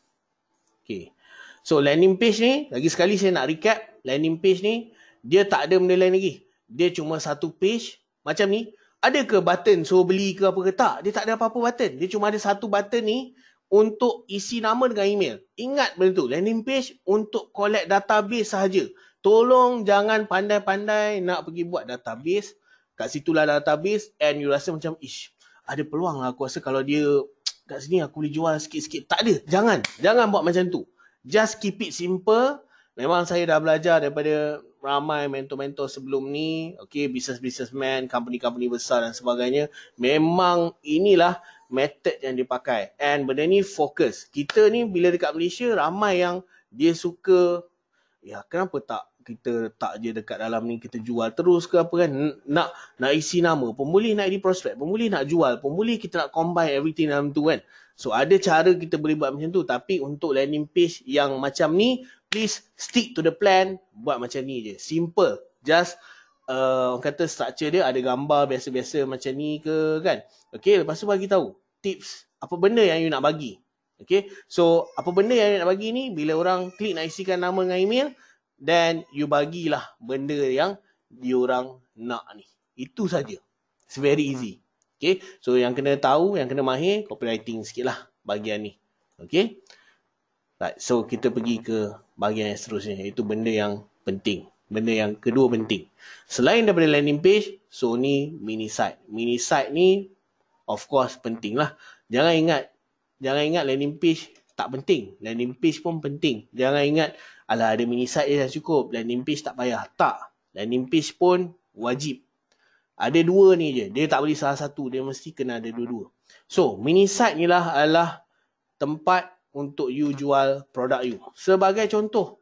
Okay. So landing page ni, lagi sekali saya nak recap. Landing page ni, dia tak ada benda lain lagi. Dia cuma satu page macam ni. Ada ke button suruh beli ke apa ke? Tak. Dia tak ada apa-apa button. Dia cuma ada satu button ni untuk isi nama dengan email. Ingat benda tu. Landing page untuk collect database sahaja. Tolong jangan pandai-pandai nak pergi buat database. Kat situlah database and you rasa macam, ish, ada peluang lah aku rasa kalau dia kat sini aku boleh jual sikit-sikit. Tak ada. Jangan. Jangan buat macam tu. Just keep it simple. Memang saya dah belajar daripada ramai mentor-mentor sebelum ni. Okay, business-businessman, company-company besar dan sebagainya. Memang inilah method yang dipakai. And benda ni fokus. Kita ni bila dekat Malaysia, ramai yang dia suka, ya kenapa tak kita letak je dekat dalam ni, kita jual terus ke apa kan. Nak nak isi nama pun boleh, nak isi prospect pun boleh, nak jual pun boleh, kita nak combine everything dalam tu kan. So ada cara kita boleh buat macam tu. Tapi untuk landing page yang macam ni, please stick to the plan. Buat macam ni je. Simple. Just uh, orang kata structure dia ada gambar biasa-biasa macam ni ke kan. Okay, lepas tu bagi tahu tips apa benda yang you nak bagi. Okay, so apa benda yang you nak bagi ni, bila orang klik nak isikan nama dengan email, then you bagilah benda yang diorang nak ni. Itu saja. It's very easy. Okay, so yang kena tahu, yang kena mahir, copywriting sikit lah bahagian ni. Okay, right. So kita pergi ke bahagian yang seterusnya, iaitu benda yang penting. Benda yang kedua penting. Selain daripada landing page, so ni mini site. Mini site ni of course penting lah. Jangan ingat, jangan ingat landing page tak penting. Landing page pun penting. Jangan ingat, alah ada mini site je dah cukup, landing page tak payah. Tak. Landing page pun wajib. Ada dua ni je. Dia tak boleh salah satu. Dia mesti kena ada dua-dua. So, mini site ni lah adalah tempat untuk you jual produk you. Sebagai contoh,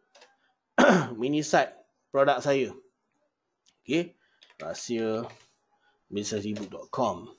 mini site produk saya. Okay. Rahsia business ebook dot com.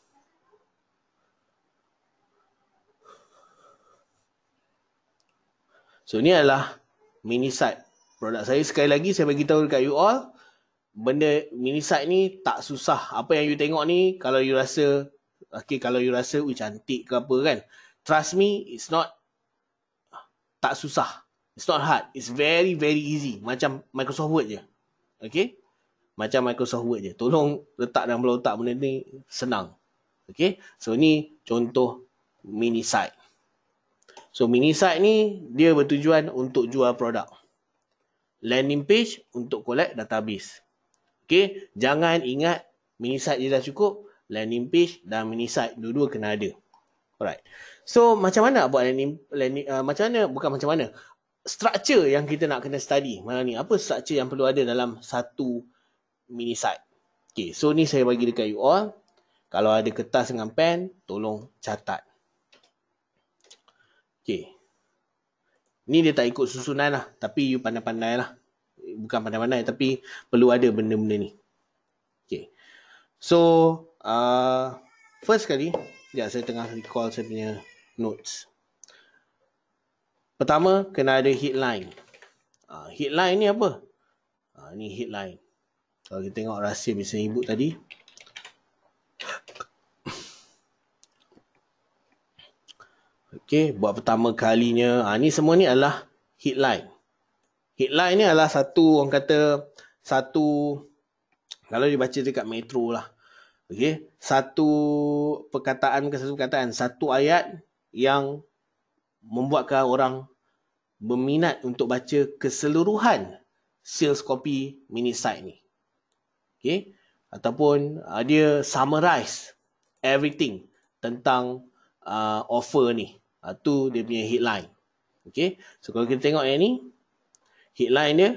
So ni adalah mini site produk saya. Sekali lagi saya bagi tahu dekat you all, benda mini site ni tak susah. Apa yang you tengok ni, kalau you rasa okay, kalau you rasa ui cantik ke apa kan, trust me, it's not, tak susah. It's not hard. It's very very easy. Macam Microsoft Word je. Okay? Macam Microsoft Word je. Tolong letak dalam kepala otak benda ni senang. Okay? So ni contoh mini site. So mini site ni dia bertujuan untuk jual produk. Landing page untuk collect database. Okay? Jangan ingat mini site je dah cukup. Landing page dan mini site dua-dua kena ada. Alright. So macam mana buat landing, landing uh, macam mana, bukan macam mana, structure yang kita nak kena study malam ni. Apa structure yang perlu ada dalam satu mini site? Okay, so ni saya bagi dekat you all. Kalau ada kertas dengan pen, tolong catat. Okay. Ni dia tak ikut susunan lah. Tapi you pandai-pandai lah. Bukan pandai-pandai, tapi perlu ada benda-benda ni. Okay. So, uh, first kali, sekejap saya tengah recall saya punya notes. Pertama, kena ada headline. Uh, headline ni apa? Uh, ni headline. Kalau kita tengok rahsia bisnes ibu tadi. Okey, buat pertama kalinya. Ha, ni semua ni adalah headline. Headline ni adalah satu, orang kata, satu, kalau dibaca dekat Metro lah. Okey, satu perkataan ke satu perkataan, satu ayat yang membuatkan orang berminat untuk baca keseluruhan sales copy mini site ni. Okay? Ataupun uh, dia summarize everything tentang uh, offer ni. Uh, tu dia punya headline. Okay? So kalau kita tengok yang ni, headline dia,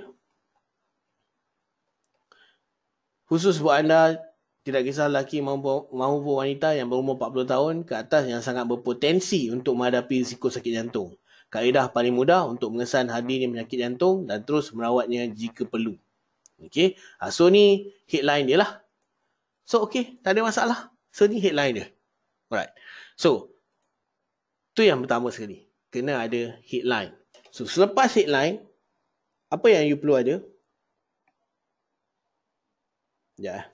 khusus buat anda, tidak kisah lelaki maupun wanita yang berumur empat puluh tahun ke atas yang sangat berpotensi untuk menghadapi risiko sakit jantung. Kaedah paling mudah untuk mengesan hadirnya penyakit jantung dan terus merawatnya jika perlu. Okay. So ni headline dia lah. So okay, tak ada masalah. So ni headline dia. Alright. So, tu yang pertama sekali. Kena ada headline. So selepas headline, apa yang you perlu ada? Ya.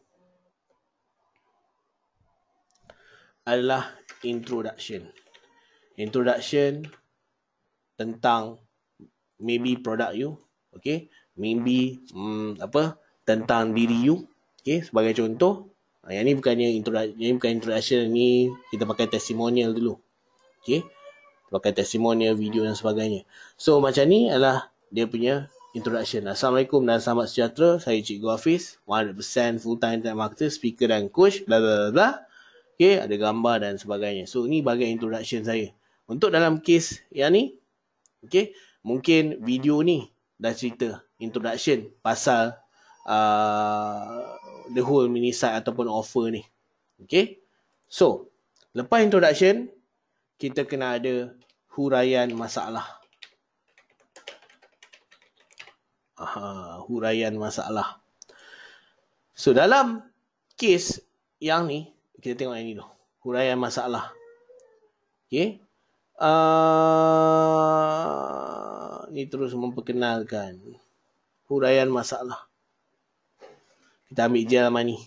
Adalah introduction. Introduction tentang maybe produk you, okay, maybe hmm, apa tentang diri you, okay, sebagai contoh. Yang ni bukannya introduction, ini bukan introduction, ni kita pakai testimonial dulu, okay, pakai testimonial, video dan sebagainya. So macam ni adalah dia punya introduction. Assalamualaikum dan selamat sejahtera. Saya Cikgu Hafiz, one hundred percent full time internet marketer, speaker dan coach, bla bla bla. Okay, ada gambar dan sebagainya. So ni bagian introduction saya. Untuk dalam case yang ni, okay, mungkin video ni dah cerita introduction pasal uh, the whole mini site ataupun offer ni. Okay. So, lepas introduction, kita kena ada huraian masalah. Aha, huraian masalah. So, dalam case yang ni, kita tengok yang ni dulu. Huraian masalah. Okay. Uh, ni terus memperkenalkan huraian masalah. Kita ambil je halaman ni.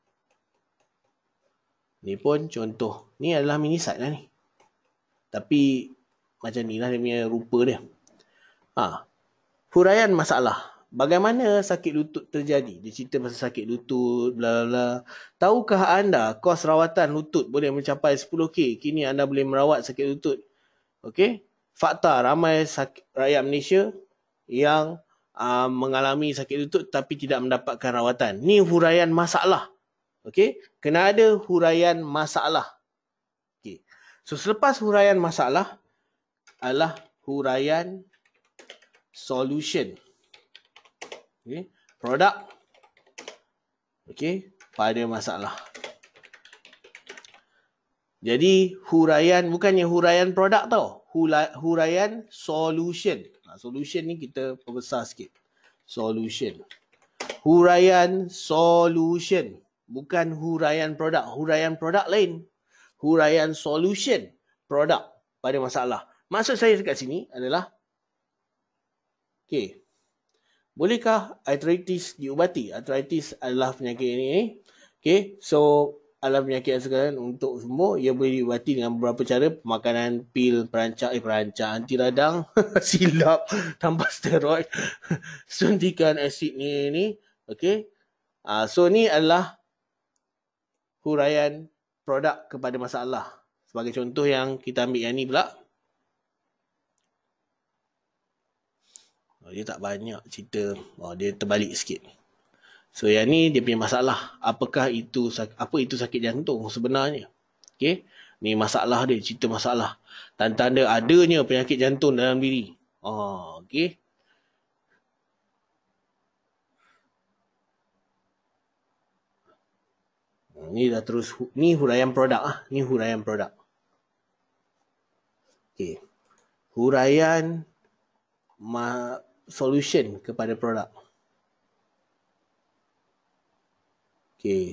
Ni pun contoh. Ni adalah mini site lah ni. Tapi macam ni lah dia punya rupa dia. Ha. Huraian masalah. Bagaimana sakit lutut terjadi? Dia cerita pasal sakit lutut, bla bla. Tahukah anda kos rawatan lutut boleh mencapai sepuluh K? Kini anda boleh merawat sakit lutut. Okey, fakta ramai sakit, rakyat Malaysia yang uh, mengalami sakit lutut tapi tidak mendapatkan rawatan. Ni huraian masalah. Okey, kena ada huraian masalah. Okey. So selepas huraian masalah adalah huraian solution. Okey, produk. Okey, pada masalah. Jadi huraian, bukannya huraian produk tau. Huraian solution. Nah, solution ni kita perbesar sikit. Solution. Huraian solution. Bukan huraian produk. Huraian produk lain. Huraian solution. Produk pada masalah. Maksud saya dekat sini adalah Okey. Bolehkah arthritis diubati? Arthritis adalah penyakit ini. Okey. So, adalah penyakit yang sekarang untuk sembuh. Ia boleh diubati dengan beberapa cara. Makanan, pil, perancang, eh perancang, anti radang. Silap. Tanpa steroid. Suntikan asid ni, ni. Okey. Uh, so, ni adalah huraian produk kepada masalah. Sebagai contoh yang kita ambil yang ni pula. Oh, dia tak banyak cerita. Oh, dia terbalik sikit. So, yang ni dia punya masalah. Apakah itu, apa itu sakit jantung sebenarnya? Okay. Ni masalah dia, cerita masalah. Tanda-tanda adanya penyakit jantung dalam diri. Oh, okay. Ni dah terus, ni huraian produk ah. Ni huraian produk. Okay. Huraian ma solution kepada produk. Okay.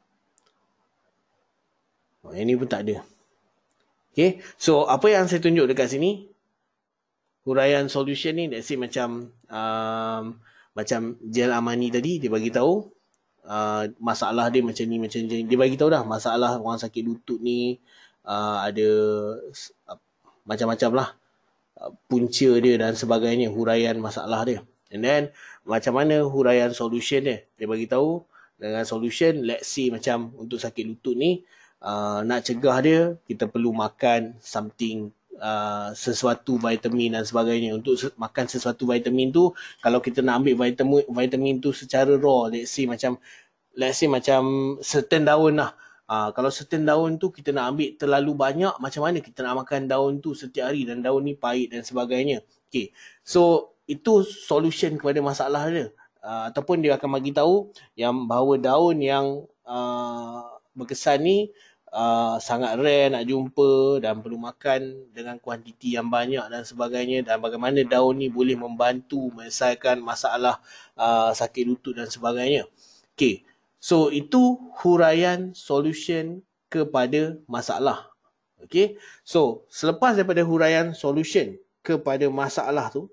Oh, yang ni pun tak ada. Okay. So, apa yang saya tunjuk dekat sini, huraian solution ni, let's say macam um, macam gel Amani tadi, dia bagi tahu uh, masalah dia macam ni, macam ni. Dia bagi tahu dah masalah orang sakit lutut ni, uh, ada uh, macam-macam lah. Punca dia dan sebagainya, huraian masalah dia. And then macam mana huraian solution dia? Dia bagi tahu dengan solution, let's say macam untuk sakit lutut ni, uh, nak cegah dia, kita perlu makan something, uh, sesuatu vitamin dan sebagainya. Untuk se- makan sesuatu vitamin tu, kalau kita nak ambil vitamin vitamin tu secara raw, let's say macam let's say macam certain daun lah. Uh, kalau certain daun tu kita nak ambil terlalu banyak, macam mana kita nak makan daun tu setiap hari dan daun ni pahit dan sebagainya. Okay. So, itu solution kepada masalah dia. Uh, ataupun dia akan bagi tahu yang bahawa daun yang uh, berkesan ni uh, sangat rare nak jumpa dan perlu makan dengan kuantiti yang banyak dan sebagainya, dan bagaimana daun ni boleh membantu menyelesaikan masalah uh, sakit lutut dan sebagainya. Okay. So, itu huraian solution kepada masalah. Okay. So, selepas daripada huraian solution kepada masalah tu,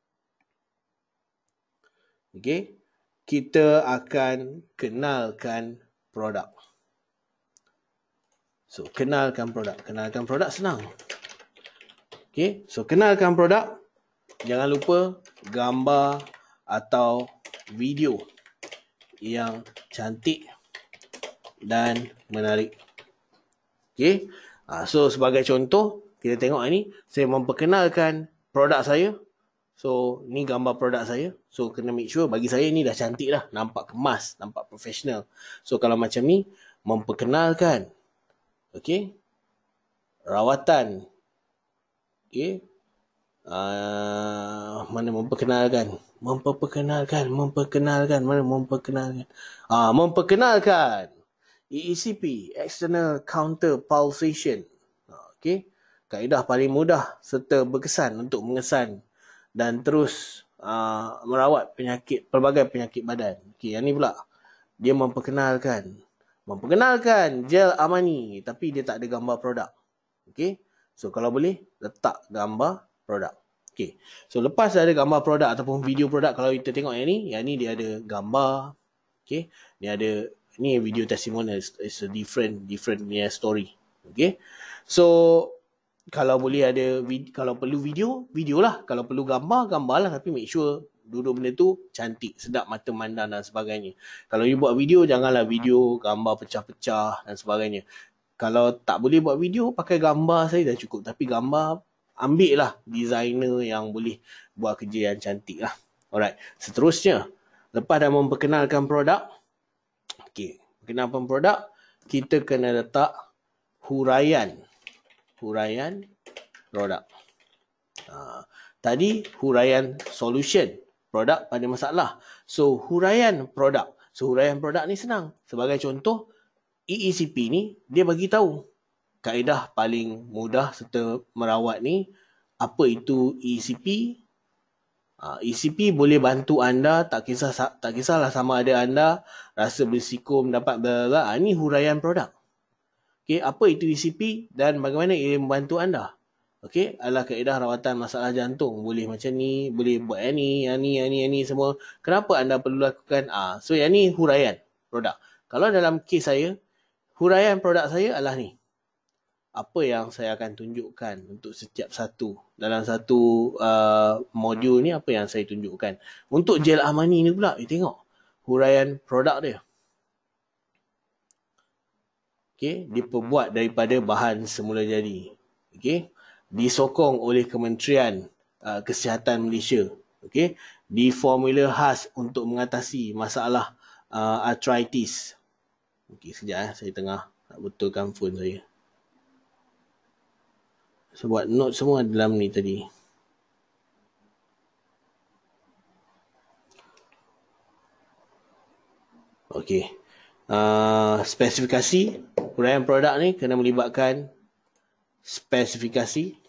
okay, kita akan kenalkan produk. So, kenalkan produk. Kenalkan produk senang. Okay. So, kenalkan produk. Jangan lupa gambar atau video yang cantik dan menarik. Okay. Ha, so, sebagai contoh, kita tengok ini, saya memperkenalkan produk saya. So, ni gambar produk saya. So, kena make sure bagi saya ni dah cantik dah. Nampak kemas, nampak profesional. So, kalau macam ni, memperkenalkan. Okay. Rawatan. Okay. Uh, mana memperkenalkan? Memperkenalkan, memperkenalkan, mana memperkenalkan? Ah, memperkenalkan. E E C P, External Counter Pulsation. Okay. Kaedah paling mudah serta berkesan untuk mengesan dan terus uh, merawat penyakit, pelbagai penyakit badan. Okay, yang ni pula. Dia memperkenalkan. Memperkenalkan gel Amani, tapi dia tak ada gambar produk. Okay. So, kalau boleh, letak gambar produk. Okay. So, lepas ada gambar produk ataupun video produk, kalau kita tengok yang ni, yang ni dia ada gambar. Okay. Ni ada, ni video testimonial. It's a different, different punya story. Okay. So, kalau boleh ada, kalau perlu video, video lah. Kalau perlu gambar, gambar lah. Tapi make sure duduk benda tu cantik, sedap mata mandang dan sebagainya. Kalau you buat video, janganlah video gambar pecah-pecah dan sebagainya. Kalau tak boleh buat video, pakai gambar saya dah cukup. Tapi gambar, ambil lah designer yang boleh buat kerja yang cantik lah. Alright. Seterusnya, lepas dah memperkenalkan produk, okay, perkenalkan produk, kita kena letak huraian. Huraian produk. Ha, tadi huraian solution, produk pada masalah. So, huraian produk. So, huraian produk ni senang. Sebagai contoh, E E C P ni, dia bagi tahu kaedah paling mudah serta merawat ni, apa itu E E C P. Uh, E E C P boleh bantu anda, tak kisah tak kisahlah sama ada anda rasa berisiko mendapat bla bla. Ini huraian produk. Okay, apa itu E E C P dan bagaimana ia membantu anda? Okey, adalah kaedah rawatan masalah jantung. Boleh macam ni, boleh buat yang ni, yang ni, yang ni, yang ni semua. Kenapa anda perlu lakukan? Ah, so yang ni huraian produk. Kalau dalam kes saya, huraian produk saya adalah ni. Apa yang saya akan tunjukkan untuk setiap satu. Dalam satu uh, modul ni, apa yang saya tunjukkan. Untuk gel Armani ni pula, you tengok. Huraian produk dia. Okay, diperbuat daripada bahan semula jadi. Okay, disokong oleh Kementerian uh, Kesihatan Malaysia. Okay, diformula khas untuk mengatasi masalah uh, arthritis. Okay, sekejap eh, saya tengah nak betulkan phone saya. Saya buat note semua dalam ni tadi. Okay, uh, spesifikasi huraian produk ni kena melibatkan spesifikasi,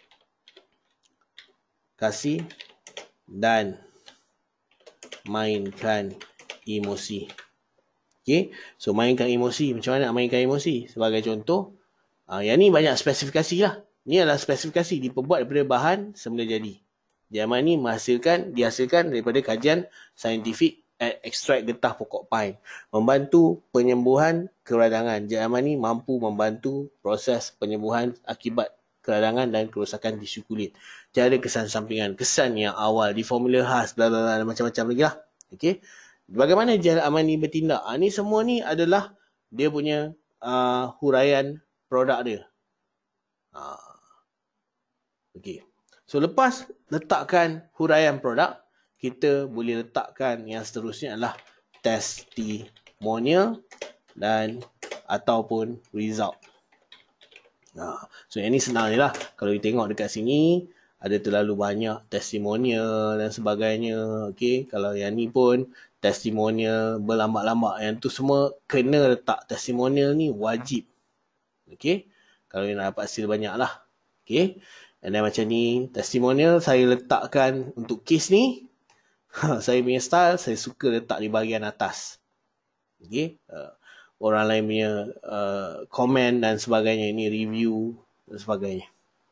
kasih dan mainkan emosi. Okay, so mainkan emosi. Macam mana nak mainkan emosi? Sebagai contoh, uh, yang ni banyak spesifikasi lah. Ni adalah spesifikasi diperbuat daripada bahan semula jadi. Yang ni menghasilkan, dihasilkan daripada kajian saintifik ekstrak getah pokok pine. Membantu penyembuhan keradangan. Jaman ni mampu membantu proses penyembuhan akibat keradangan dan kerosakan tisu kulit. Tiada kesan sampingan. Kesan yang awal diformula khas, bla bla bla, macam-macam lagi lah. Okey. Bagaimana gel Armani bertindak? Ah, ni semua ni adalah dia punya uh, huraian produk dia. Ah. Okey. So lepas letakkan huraian produk, kita boleh letakkan yang seterusnya adalah testimonial dan ataupun result. Nah, so yang ni senang je lah. Kalau you tengok dekat sini, ada terlalu banyak testimonial dan sebagainya. Okay, kalau yang ni pun testimonial berlambak-lambak. Yang tu semua kena letak testimonial ni wajib. Okay, kalau you nak dapat hasil banyak lah. Okay, and then macam ni, testimonial saya letakkan untuk kes ni. Saya punya style, saya suka letak di bahagian atas. Okay, uh, orang lain punya uh, komen dan sebagainya, ini review dan sebagainya.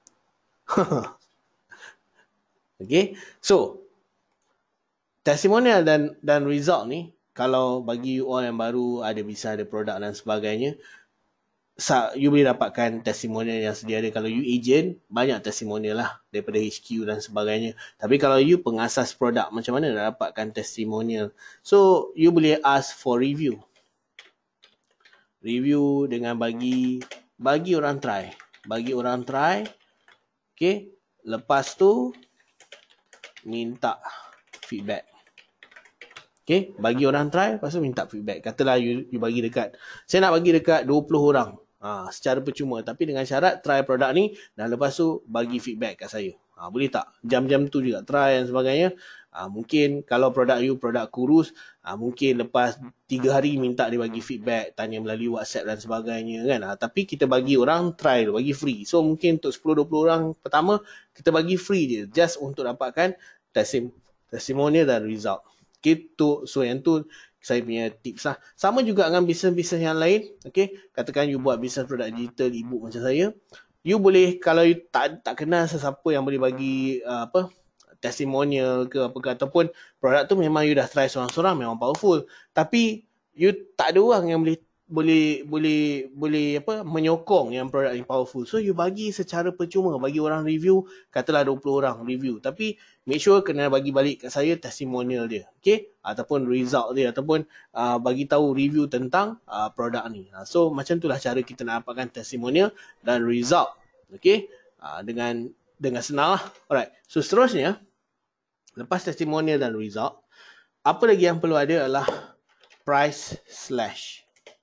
Okay, so testimonial dan dan result ni, kalau bagi you all yang baru ada bisa ada produk dan sebagainya, you boleh dapatkan testimonial yang sedia ada. Kalau you agent, banyak testimonial lah daripada H Q dan sebagainya. Tapi kalau you pengasas produk, macam mana nak dapatkan testimonial? So, you boleh ask for review. Review dengan bagi bagi orang try. Bagi orang try. Okay. Lepas tu, minta feedback. Okay. Bagi orang try, lepas tu minta feedback. Katalah you, you bagi dekat, saya nak bagi dekat dua puluh orang. Ha, secara percuma, tapi dengan syarat try produk ni dan lepas tu bagi feedback kat saya. Ha, boleh tak? Jam-jam tu juga try dan sebagainya. Ha, mungkin kalau produk you produk kurus, ha, mungkin lepas tiga hari minta dia bagi feedback, tanya melalui WhatsApp dan sebagainya kan. Ha, tapi kita bagi orang try, bagi free. So mungkin untuk sepuluh dua puluh orang pertama kita bagi free je, just untuk dapatkan tesim, testimonial dan result. Gitu. So yang tu saya punya tips lah. Sama juga dengan bisnes-bisnes yang lain. Okay. Katakan you buat bisnes produk digital, e-book macam saya. You boleh, kalau you tak tak kenal sesiapa yang boleh bagi uh, apa testimonial ke apa ke, ataupun produk tu memang you dah try seorang-seorang, memang powerful. Tapi you tak ada orang yang boleh boleh boleh boleh apa menyokong yang produk yang powerful. So you bagi secara percuma, bagi orang review, katalah dua puluh orang review, tapi make sure kena bagi balik kat saya testimonial dia, okay, ataupun result dia, ataupun uh, bagi tahu review tentang uh, produk ni. Uh, so macam itulah cara kita nak dapatkan testimonial dan result, okay, uh, dengan dengan senang lah. Alright, so seterusnya, lepas testimonial dan result, apa lagi yang perlu ada adalah price slash.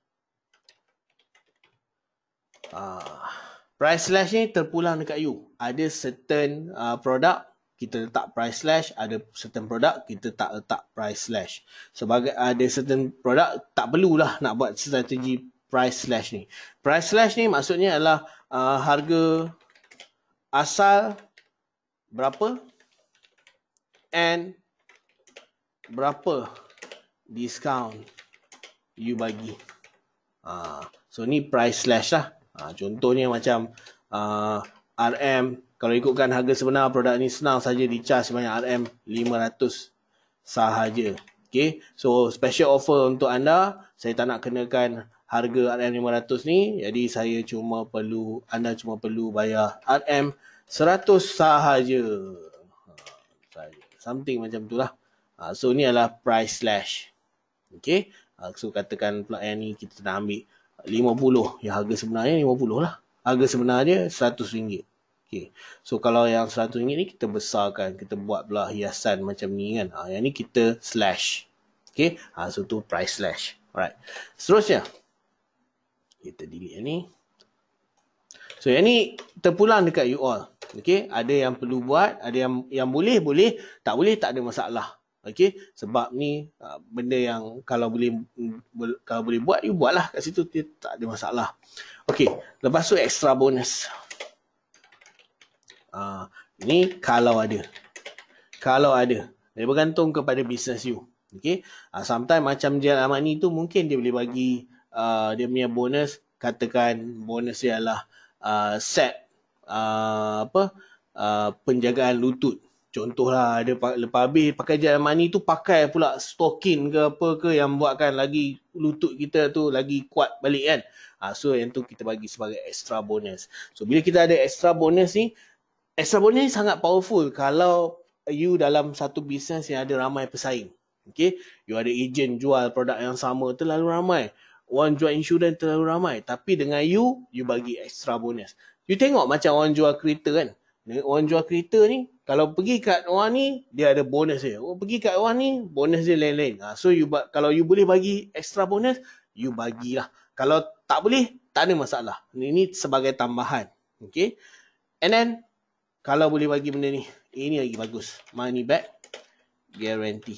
Uh, price slash ni terpulang dekat you. Ada certain uh, produk kita letak price slash, ada certain produk kita tak letak price slash. Sebagai ada certain produk tak perlulah nak buat strategi price slash ni. Price slash ni maksudnya adalah uh, harga asal berapa and berapa diskaun you bagi. Uh, so ni price slash lah. Uh, contohnya macam uh, R M Kalau ikutkan harga sebenar produk ni senang saja di-charge sebanyak R M lima ratus sahaja. Okay, so special offer untuk anda. Saya tak nak kenakan harga R M lima ratus ni. Jadi saya cuma perlu, anda cuma perlu bayar R M seratus sahaja. Something macam tu lah. So ni adalah price slash. Okay, so katakan pula yang ni kita nak ambil lima puluh. Yang harga sebenarnya lima puluh lah. Harga sebenarnya seratus ringgit. Okay. So kalau yang seratus ringgit ni kita besarkan, kita buat pula hiasan macam ni kan. Ha, yang ni kita slash. Okay. Ha, so tu price slash. Alright. Seterusnya. Kita delete yang ni. So yang ni terpulang dekat you all. Okay. Ada yang perlu buat. Ada yang yang boleh, boleh. Tak boleh, tak ada masalah. Okay. Sebab ni uh, benda yang kalau boleh kalau boleh buat, you buatlah kat situ. Dia tak ada masalah. Okay. Lepas tu extra bonus. Uh, ini kalau ada. Kalau ada. Dia bergantung kepada business you. Okay. Uh, sometimes macam Jian Ahmad ni tu mungkin dia boleh bagi uh, dia punya bonus. Katakan bonus dia adalah uh, set uh, apa uh, penjagaan lutut. Contohlah ada lepas habis pakai Jian Ahmad ni tu pakai pula stokin ke apa ke yang buatkan lagi lutut kita tu lagi kuat balik kan. Uh, so yang tu kita bagi sebagai extra bonus. So bila kita ada extra bonus ni, extra bonus ni sangat powerful kalau you dalam satu bisnes yang ada ramai pesaing. Okay, you ada ejen jual produk yang sama terlalu ramai. Orang jual insurans terlalu ramai. Tapi dengan you, you bagi extra bonus. You tengok macam orang jual kereta kan. Orang jual kereta ni, kalau pergi kat orang ni, dia ada bonus dia. Oh, pergi kat orang ni, bonus dia lain-lain. Ha, so you kalau you boleh bagi extra bonus, you bagilah. Kalau tak boleh, tak ada masalah. Ini sebagai tambahan. Okay. And then, kalau boleh bagi benda ni, ini lagi bagus. Money back guarantee.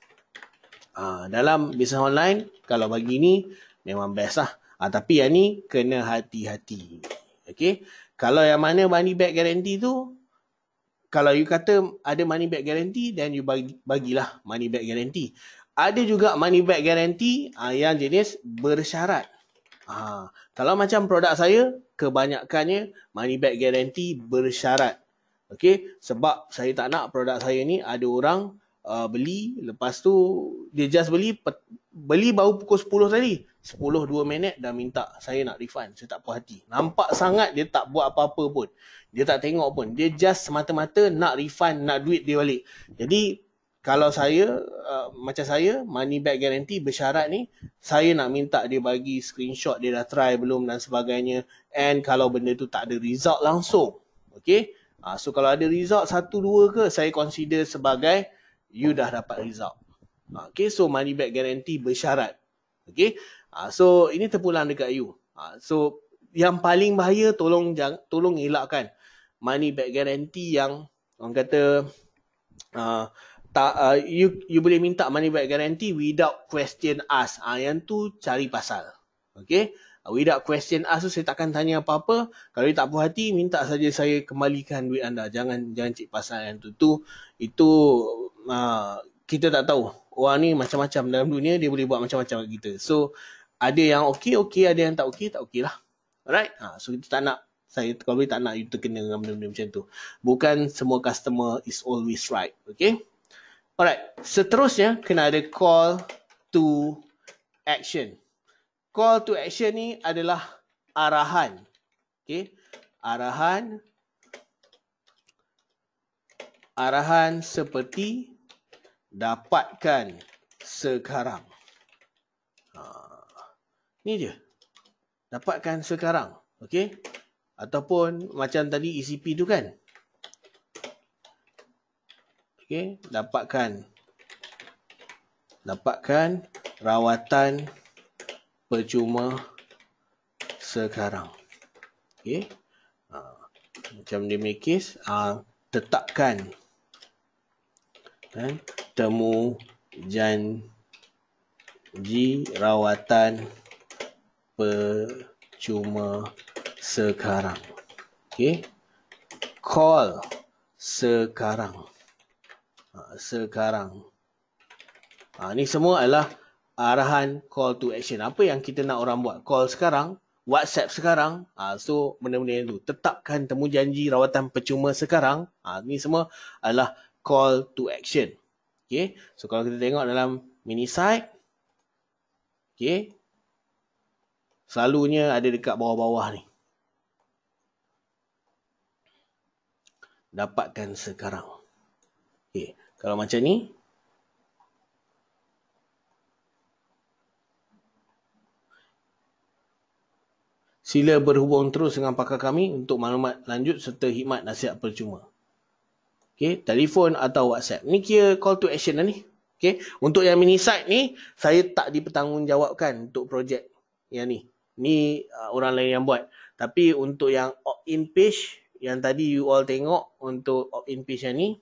Ha, dalam bisnes online, kalau bagi ni, memang best lah. Ha, tapi yang ni, kena hati-hati. Okay. Kalau yang mana money back guarantee tu, kalau you kata ada money back guarantee, then you bagi, bagilah money back guarantee. Ada juga money back guarantee ha, yang jenis bersyarat. Ha, kalau macam produk saya, kebanyakannya money back guarantee bersyarat. Okay, sebab saya tak nak produk saya ni ada orang uh, beli, lepas tu dia just beli, beli baru pukul sepuluh tadi. sepuluh dua minit dah minta saya nak refund. Saya tak puas hati. Nampak sangat dia tak buat apa-apa pun. Dia tak tengok pun. Dia just semata-mata nak refund, nak duit dia balik. Jadi kalau saya, uh, macam saya, money back guarantee bersyarat ni, saya nak minta dia bagi screenshot dia dah try belum dan sebagainya. And kalau benda tu tak ada result langsung. Okay. Ha, so kalau ada result satu dua ke, saya consider sebagai you dah dapat result. Ha, okay, so money back guarantee bersyarat. Okay, ha, so ini terpulang dekat you. Ha, so yang paling bahaya tolong jang, tolong elakkan money back guarantee yang orang kata uh, tak uh, you you boleh minta money back guarantee without question ask. Ha, yang tu cari pasal. Okay. Without question ask tu saya takkan tanya apa-apa. Kalau dia tak puas hati, minta saja saya kembalikan duit anda. Jangan jangan cik pasal yang tu. tu itu uh, kita tak tahu. Orang ni macam-macam dalam dunia, dia boleh buat macam-macam kat kita. So ada yang okey, okey, ada yang tak okey, tak okey lah. Alright? Ha, so kita tak nak, saya kalau boleh tak nak you terkena dengan benda-benda macam tu. Bukan semua customer is always right. Okay? Alright. Seterusnya, kena ada call to action. Call to action ni adalah arahan. Okay. Arahan. Arahan seperti dapatkan sekarang. Ha. Ni dia. Dapatkan sekarang. Okay. Ataupun macam tadi E C P tu kan. Okay. Dapatkan. Dapatkan rawatan percuma sekarang. Okay. Ha, macam dia punya case, ha, tetapkan kan, temu janji rawatan percuma sekarang. Okay. Call sekarang. Ha, sekarang. Ha, ni semua adalah arahan call to action. Apa yang kita nak orang buat? Call sekarang WhatsApp sekarang. Ha, so benda-benda itu. Tetapkan temu janji rawatan percuma sekarang. Ha, ni semua adalah call to action. Okay. So kalau kita tengok dalam mini site. Okay. Selalunya ada dekat bawah-bawah ni. Dapatkan sekarang. Okay. Kalau macam ni. Sila berhubung terus dengan pakar kami untuk maklumat lanjut serta khidmat nasihat percuma. Okay, telefon atau WhatsApp. Ni kira call to action lah ni. Okay, untuk yang mini site ni, saya tak dipertanggungjawabkan untuk projek yang ni. Ni uh, orang lain yang buat. Tapi untuk yang opt-in page, yang tadi you all tengok untuk opt-in page yang ni,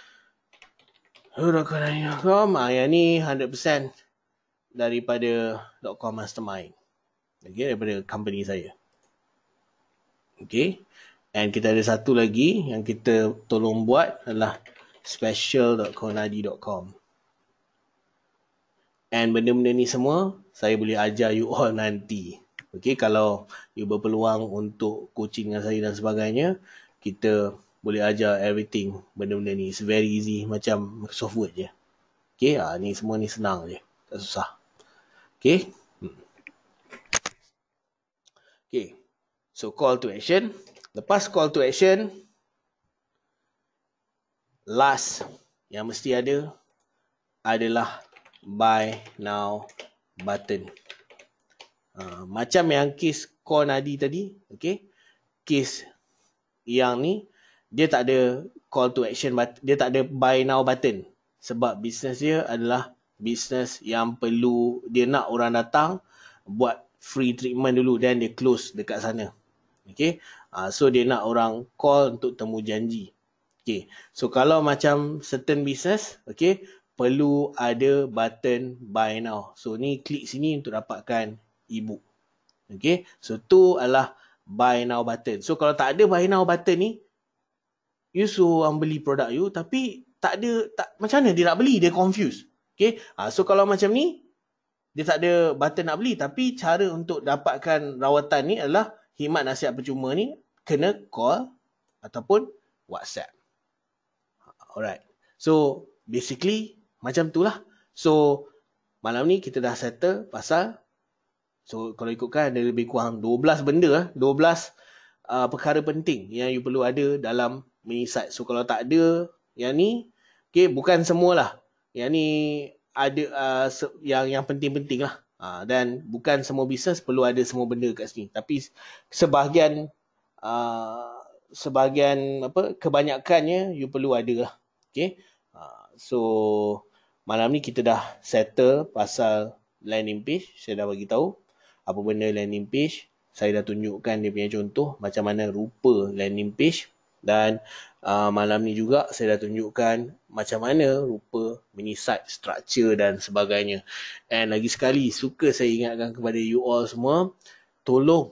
.com, ah, yang ni one hundred percent daripada .com Mastermind. Okay, daripada company saya. Okay. And kita ada satu lagi yang kita tolong buat adalah special dot konadi dot com. And benda-benda ni semua saya boleh ajar you all nanti. Okay, kalau you berpeluang untuk coaching dengan saya dan sebagainya, kita boleh ajar everything benda-benda ni. It's very easy, macam Microsoft Word je. Okay, ah, ni semua ni senang je. Tak susah. Okay. Hmm. Okay. So call to action. Lepas call to action, last yang mesti ada adalah buy now button. Uh, macam yang kes call Nadi tadi, okay? Kes yang ni dia tak ada call to action, dia tak ada buy now button sebab bisnes dia adalah bisnes yang perlu dia nak orang datang buat free treatment dulu dan dia close dekat sana. Okay, uh, so dia nak orang call untuk temu janji. Okay, so kalau macam certain business, okay, perlu ada button buy now. So ni klik sini untuk dapatkan ebook. Okay, so tu adalah buy now button. So kalau tak ada buy now button ni, you suruh orang beli produk you tapi tak ada, tak, macam mana dia nak beli? Dia confused. Okay, uh, so kalau macam ni, dia tak ada button nak beli tapi cara untuk dapatkan rawatan ni adalah khidmat nasihat percuma ni kena call ataupun WhatsApp. Alright. So basically macam tu lah. So malam ni kita dah settle pasal, so kalau ikutkan ada lebih kurang dua belas benda, dua belas uh, perkara penting yang you perlu ada dalam mini site. So kalau tak ada yang ni, okay, bukan semualah. Yang ni ada uh, yang yang penting-penting lah. Ha, dan bukan semua bisnes perlu ada semua benda kat sini. Tapi sebahagian uh, sebahagian apa kebanyakannya you perlu ada lah. Okay. Uh, so malam ni kita dah settle pasal landing page. Saya dah bagi tahu apa benda landing page. Saya dah tunjukkan dia punya contoh macam mana rupa landing page. Dan uh, malam ni juga saya dah tunjukkan macam mana rupa mini site, structure dan sebagainya. And lagi sekali, suka saya ingatkan kepada you all semua, tolong,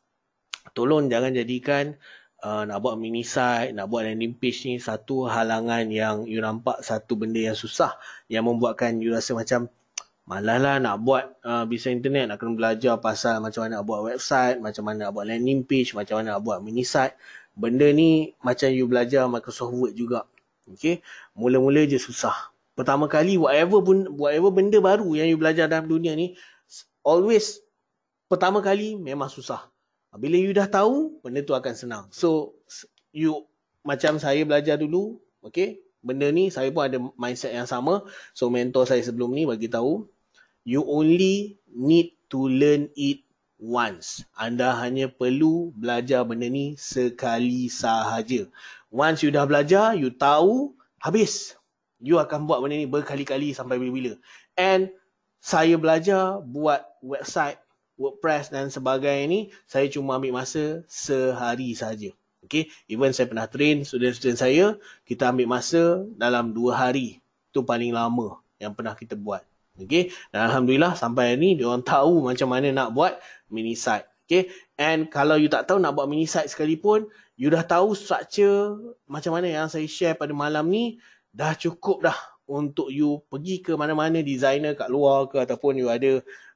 tolong jangan jadikan uh, nak buat mini site, nak buat landing page ni satu halangan yang you nampak satu benda yang susah, yang membuatkan you rasa macam malas lah nak buat uh, bisnes internet, nak kena belajar pasal macam mana nak buat website, macam mana nak buat landing page, macam mana nak buat mini site. Benda ni macam you belajar Microsoft Word juga. Okay, mula-mula je susah. Pertama kali whatever pun, whatever benda baru yang you belajar dalam dunia ni, always pertama kali memang susah. Bila you dah tahu, benda tu akan senang. So you macam saya belajar dulu, okay, benda ni saya pun ada mindset yang sama. So mentor saya sebelum ni bagi tahu, you only need to learn it once. Anda hanya perlu belajar benda ni sekali sahaja. Once you dah belajar, you tahu, habis. You akan buat benda ni berkali-kali sampai bila-bila. And saya belajar buat website, WordPress dan sebagainya ni, saya cuma ambil masa sehari sahaja. Okay, even saya pernah train student-student saya, kita ambil masa dalam dua hari. Itu paling lama yang pernah kita buat. Okay, dan Alhamdulillah sampai hari ni dia orang tahu macam mana nak buat mini site. Okay, and kalau you tak tahu nak buat mini site sekalipun, you dah tahu structure macam mana yang saya share pada malam ni, dah cukup dah untuk you pergi ke mana-mana designer kat luar ke, ataupun you ada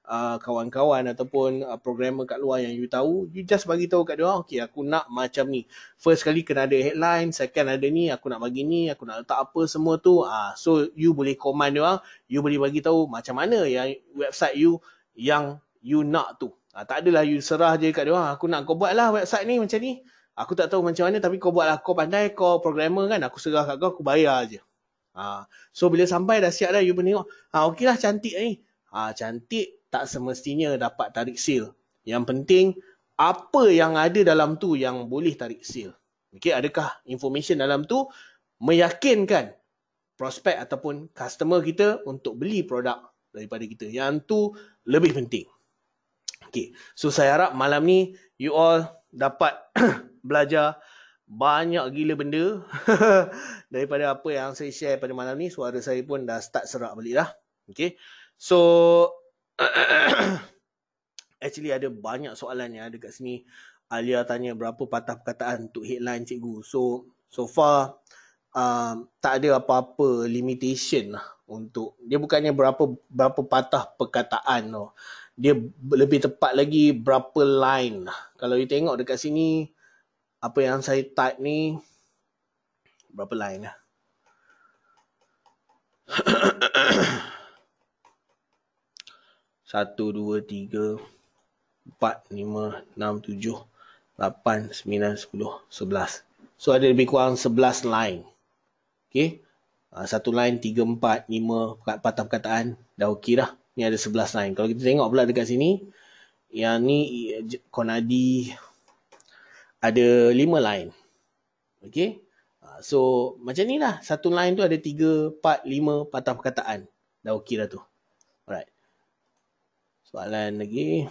uh, kawan-kawan ataupun uh, programmer kat luar yang you tahu, you just bagi tahu kat dia orang, okay, aku nak macam ni. First kali kena ada headline, second ada ni, aku nak bagi ni, aku nak letak apa semua tu. Uh, so you boleh command dia orang, you boleh bagi tahu macam mana yang website you yang you nak tu. Uh, tak adalah you serah je kat dia orang, aku nak kau buat lah website ni macam ni. Aku tak tahu macam mana tapi kau buat lah, kau pandai, kau programmer kan, aku serah kat kau, aku bayar je. Ha, so bila sampai dah siap dah, you pun tengok, ha, okey lah cantik ni. Ha, cantik tak semestinya dapat tarik sale. Yang penting, apa yang ada dalam tu yang boleh tarik sale. Okey, adakah information dalam tu meyakinkan prospek ataupun customer kita untuk beli produk daripada kita. Yang tu lebih penting. Okey, so saya harap malam ni you all dapat belajar banyak gila benda daripada apa yang saya share pada malam ni. Suara saya pun dah start serak balik dah. Okay. So, actually ada banyak soalan yang ada kat sini. Alia tanya berapa patah perkataan untuk headline cikgu. So, so far um, tak ada apa-apa limitation lah untuk, dia bukannya berapa berapa patah perkataan tau. Dia lebih tepat lagi berapa line lah. Kalau you tengok dekat sini, apa yang saya type ni, berapa line lah. Satu, dua, tiga, empat, lima, enam, tujuh, lapan, sembilan, sepuluh, sebelas. So ada lebih kurang sebelas line. Okay. Satu line, tiga, empat, lima patah perkataan. Dah okey dah. Ni ada sebelas line. Kalau kita tengok pula dekat sini, yang ni Konadi ada lima line. Okay. So macam ni lah. Satu line tu ada tiga, empat, lima patah perkataan. Dah okey dah tu. Alright. Soalan lagi.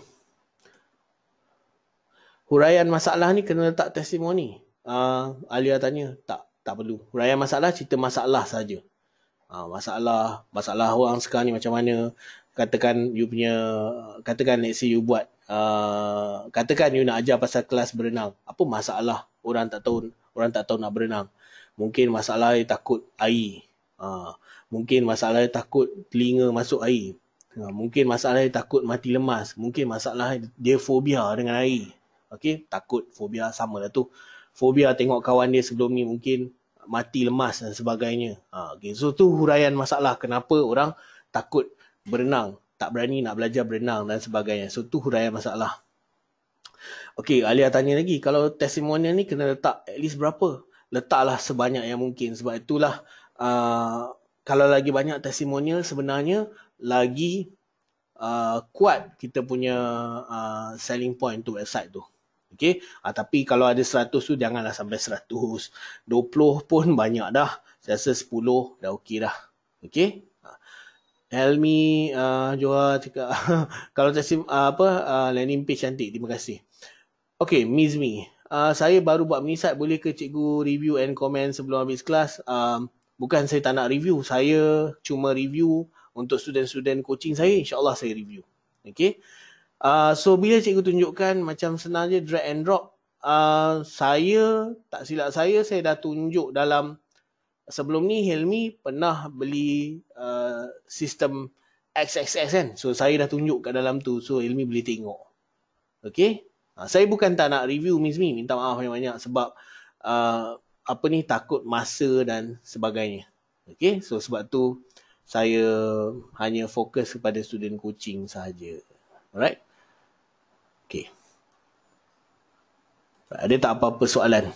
Huraian masalah ni kena letak testimoni. Uh, Alia tanya. Tak, tak perlu. Huraian masalah, cerita masalah saja. Uh, masalah, masalah orang sekarang ni macam mana. Katakan you punya, katakan let's say you buat, uh, katakan you nak ajar pasal kelas berenang. Apa masalah orang tak tahu, orang tak tahu nak berenang. Mungkin masalah dia takut air. Uh, mungkin masalah dia takut telinga masuk air. Uh, mungkin masalah dia takut mati lemas. Mungkin masalah dia fobia dengan air. Okay, takut, fobia sama lah tu. Fobia tengok kawan dia sebelum ni mungkin mati lemas dan sebagainya. Uh, okay. So tu huraian masalah. Kenapa orang takut berenang, tak berani nak belajar berenang dan sebagainya. So tu huraian masalah. Okey, Alia tanya lagi, kalau testimonial ni kena letak at least berapa? Letaklah sebanyak yang mungkin. Sebab itulah uh, kalau lagi banyak testimonial sebenarnya lagi uh, kuat kita punya uh, selling point tu website tu. Okey, uh, tapi kalau ada seratus tu janganlah sampai seratus. dua puluh pun banyak dah. Saya rasa sepuluh dah okey dah. Okey. Helmi uh, Joa cakap kalau testim uh, apa uh, landing page cantik, terima kasih. Okay, Miss Mi, uh, saya baru buat mini site, boleh ke cikgu review and comment sebelum habis kelas? Um, bukan saya tak nak review, saya cuma review untuk student-student coaching saya, insyaAllah saya review. Okay, uh, so bila cikgu tunjukkan macam senang je drag and drop, uh, saya tak silap saya, saya dah tunjuk dalam sebelum ni Helmi pernah beli uh, sistem X X S kan. So saya dah tunjuk kat dalam tu. So Helmi boleh tengok. Okay. Uh, saya bukan tak nak review Miss Mi. Minta maaf banyak-banyak sebab uh, apa ni takut masa dan sebagainya. Okay. So sebab tu saya hanya fokus kepada student coaching sahaja. Alright. Okay. Ada tak apa-apa soalan?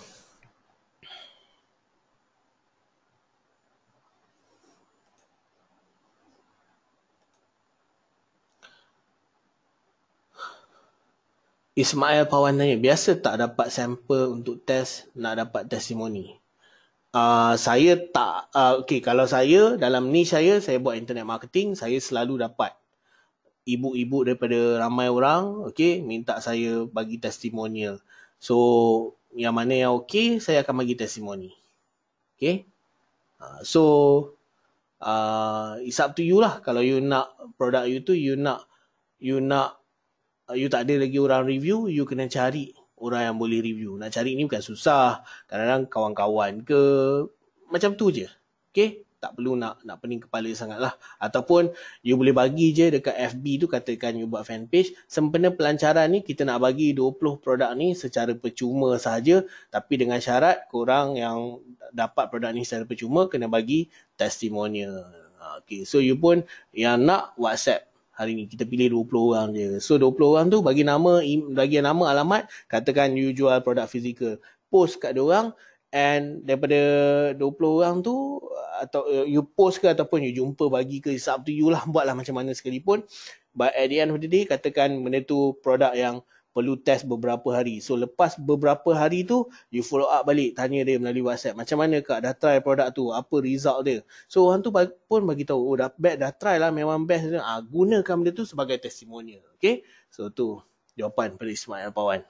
Ismail Pawan tanya, biasa tak dapat sampel untuk test, nak dapat testimoni? Uh, saya tak, uh, okay, kalau saya, dalam niche saya, saya buat internet marketing, saya selalu dapat ibu-ibu daripada ramai orang, okay, minta saya bagi testimonial. So, yang mana yang okay, saya akan bagi testimoni. Okay. Uh, so, uh, it's up to you lah. Kalau you nak produk you tu, you nak, you nak, you tak ada lagi orang review, you kena cari orang yang boleh review. Nak cari ni bukan susah. Kadang-kadang kawan-kawan ke, macam tu je. Okay. tak perlu nak nak pening kepala sangat lah. Ataupun you boleh bagi je dekat F B tu, katakan you buat fan page, sempena pelancaran ni kita nak bagi dua puluh produk ni secara percuma sahaja, tapi dengan syarat korang yang dapat produk ni secara percuma kena bagi testimonial. Okay, so you pun yang nak WhatsApp hari ni, kita pilih dua puluh orang je. So dua puluh orang tu bagi nama, bagi nama, alamat, katakan you jual produk fizikal, post kat diorang, and daripada dua puluh orang tu, atau uh, you post ke ataupun you jumpa bagi ke, it's up to you lah, buatlah macam mana sekalipun. But at the end of the day, katakan benda tu produk yang perlu test beberapa hari. So lepas beberapa hari tu, you follow up balik, tanya dia melalui WhatsApp, macam mana kak dah try produk tu, apa result dia. So orang tu pun bagi tahu, oh dah, best, dah try lah, memang best. Ah, gunakan benda tu sebagai testimonial. Okay, so tu jawapan pada Ismail Pawan.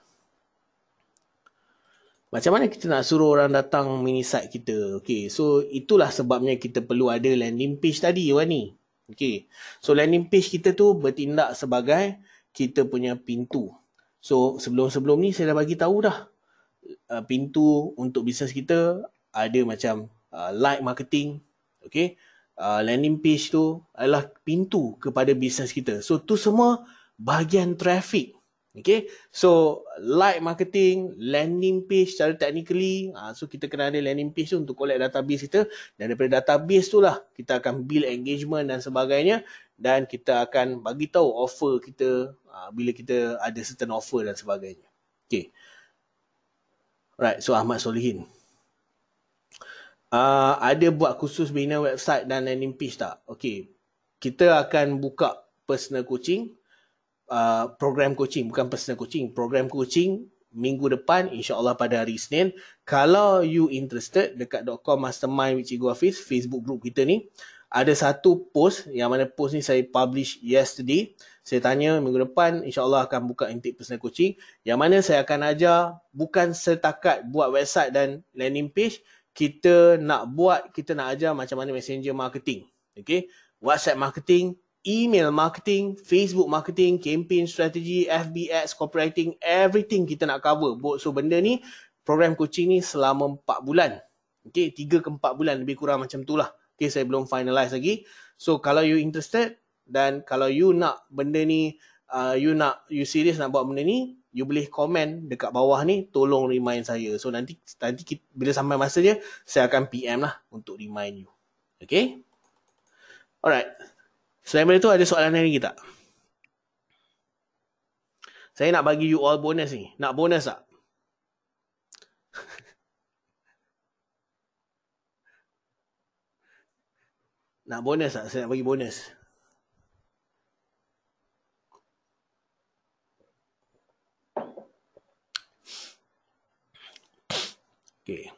Macam mana kita nak suruh orang datang mini site kita? Okay, so itulah sebabnya kita perlu ada landing page tadi, Wan ni. Okay, so landing page kita tu bertindak sebagai kita punya pintu. So sebelum-sebelum ni saya dah bagi tahu dah, uh, pintu untuk bisnes kita ada macam uh, like marketing, okay, uh, landing page tu adalah pintu kepada bisnes kita. So tu semua bahagian traffic. Okay, so like marketing, landing page secara technically, uh, so kita kena ada landing page tu untuk collect database kita, dan daripada database tu lah kita akan build engagement dan sebagainya, dan kita akan bagi tahu offer kita uh, bila kita ada certain offer dan sebagainya. Okay, right, so Ahmad Solihin, uh, ada buat khusus bina website dan landing page tak? Okay, kita akan buka personal coaching, Uh, program coaching, bukan personal coaching, program coaching minggu depan, insyaAllah pada hari Isnin. Kalau you interested, dekat .com mastermind with Cikgu Hafiz, Facebook group kita ni, ada satu post, yang mana post ni saya publish yesterday. Saya tanya minggu depan insyaAllah akan buka intake personal coaching, yang mana saya akan ajar bukan setakat buat website dan landing page, kita nak buat, kita nak ajar macam mana messenger marketing, okay, WhatsApp marketing, email marketing, Facebook marketing, campaign strategy, F B ads, copywriting, everything kita nak cover. So benda ni, program coaching ni selama empat bulan. Okay, tiga ke empat bulan lebih kurang macam tu lah. Okay, saya belum finalize lagi. So kalau you interested, dan kalau you nak benda ni, uh, you nak, you serious nak buat benda ni, you boleh komen dekat bawah ni, tolong remind saya. So nanti, nanti kita, bila sampai masa dia, saya akan P M lah untuk remind you. Okay, alright. Selain daripada tu, ada soalan lain lagi tak? Saya nak bagi you all bonus ni. Nak bonus tak? Nak bonus tak? Saya nak bagi bonus. Okay.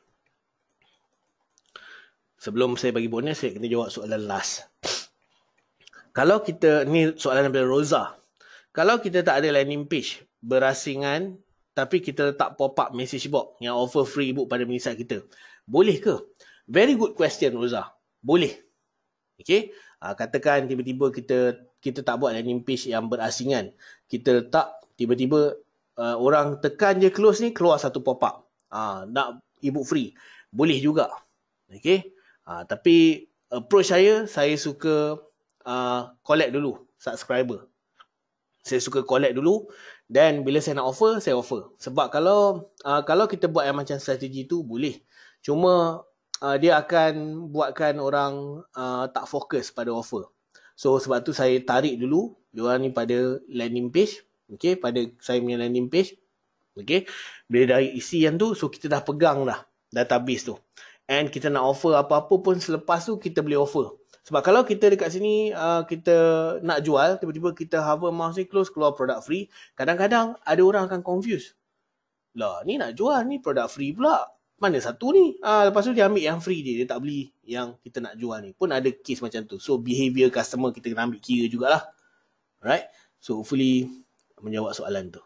Sebelum saya bagi bonus, saya kena jawab soalan last. Kalau kita, ni soalan daripada Roza. Kalau kita tak ada landing page berasingan, tapi kita letak pop-up message box yang offer free ebook pada mini site kita, boleh ke? Very good question, Roza. Boleh. Okay. Uh, katakan tiba-tiba kita kita tak buat landing page yang berasingan. Kita letak, tiba-tiba uh, orang tekan je close ni, keluar satu pop-up. Uh, nak ebook free. Boleh juga. Okay. Uh, tapi approach saya, saya suka Uh, collect dulu subscriber. Saya suka collect dulu, dan bila saya nak offer, saya offer. Sebab kalau uh, kalau kita buat yang macam strategi tu, boleh. Cuma uh, dia akan buatkan orang uh, tak fokus pada offer. So sebab tu saya tarik dulu diorang ni pada landing page. Okay, pada saya punya landing page. Okay, bila dari isi yang tu, so kita dah pegang dah database tu. And kita nak offer apa-apa pun selepas tu, kita boleh offer. Sebab kalau kita dekat sini, uh, kita nak jual, tiba-tiba kita hover mouse ni, close, keluar produk free. Kadang-kadang ada orang akan confuse. Lah, ni nak jual, ni produk free pula. Mana satu ni? Uh, lepas tu dia ambil yang free dia, dia tak beli yang kita nak jual ni. Pun ada case macam tu. So, behavior customer kita kena ambil kira jugalah. Alright? So, hopefully menjawab soalan tu.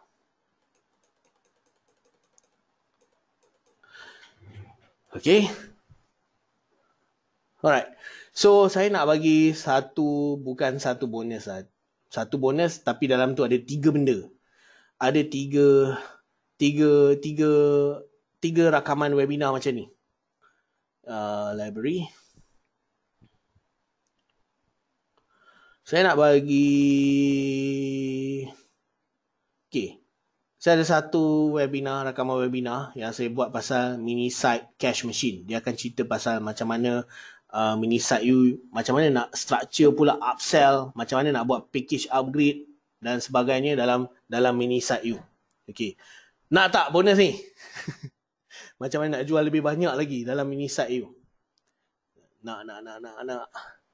Okay? Alright. So, saya nak bagi satu, bukan satu bonus lah. Satu bonus, tapi dalam tu ada tiga benda. Ada tiga, tiga, tiga, tiga rakaman webinar macam ni. Uh, library. Saya nak bagi... Okay. Saya ada satu webinar, rakaman webinar yang saya buat pasal mini site cash machine. Dia akan cerita pasal macam mana uh, mini site you, macam mana nak structure pula upsell, macam mana nak buat package upgrade dan sebagainya dalam dalam mini site you. Okay. Nak tak bonus ni? Macam mana nak jual lebih banyak lagi dalam mini site you? Nak, nak, nak, nak, nak.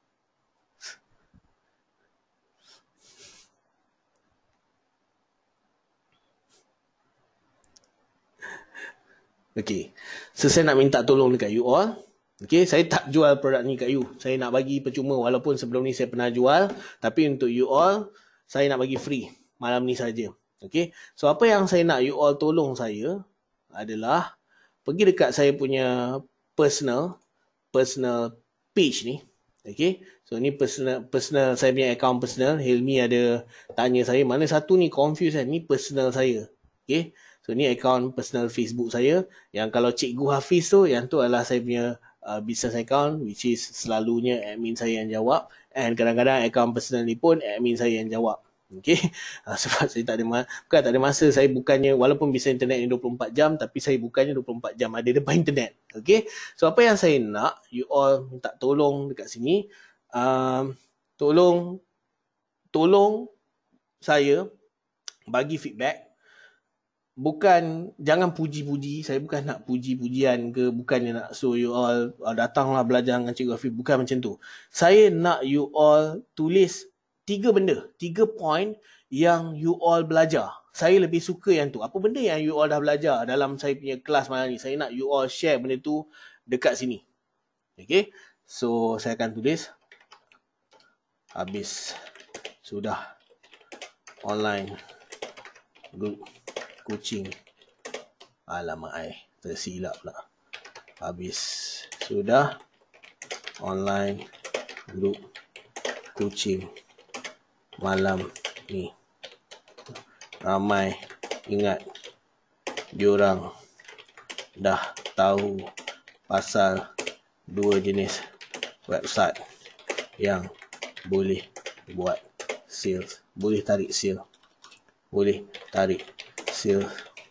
Okay. So, saya nak minta tolong dekat you all. Okay, saya tak jual produk ni kat you. Saya nak bagi percuma walaupun sebelum ni saya pernah jual. Tapi untuk you all, saya nak bagi free malam ni saja. Okay. So, apa yang saya nak you all tolong saya adalah pergi dekat saya punya personal personal page ni. Okay. So, ni personal, personal saya punya account personal. Hilmi ada tanya saya, mana satu ni confused kan? Ni personal saya. Okay. So, ni account personal Facebook saya. Yang kalau Cikgu Hafiz tu, yang tu adalah saya punya uh, business account, which is selalunya admin saya yang jawab. And kadang-kadang account personal ni pun admin saya yang jawab. Okay. Uh, sebab saya tak ada, bukan tak ada masa. Saya bukannya, walaupun bisa internet ni dua puluh empat jam, tapi saya bukannya dua puluh empat jam ada depan internet. Okay. So, apa yang saya nak, you all minta tolong dekat sini. Um, tolong, tolong saya bagi feedback. Bukan, jangan puji-puji. Saya bukan nak puji-pujian ke, bukannya nak so you all uh, datanglah belajar dengan Cikgu Hafiz. Bukan macam tu. Saya nak you all tulis tiga benda, tiga point yang you all belajar. Saya lebih suka yang tu. Apa benda yang you all dah belajar dalam saya punya kelas malam ni? Saya nak you all share benda tu dekat sini. Okay. So, saya akan tulis. Habis. Sudah. Online. Group. Coaching. Alamak ai, tersilap pula. Habis. Sudah. Online group coaching malam ni. Ramai ingat diorang dah tahu pasal dua jenis website yang boleh buat sales. Boleh tarik sale. Boleh tarik sale.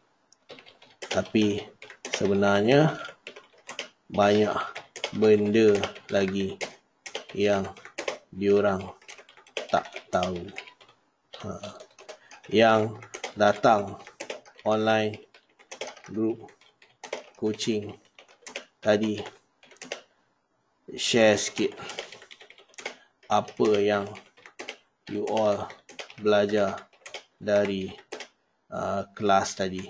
Tapi sebenarnya banyak benda lagi yang diorang tak tahu. Ha. Yang datang online group coaching tadi, share sikit apa yang you all belajar dari uh, kelas tadi.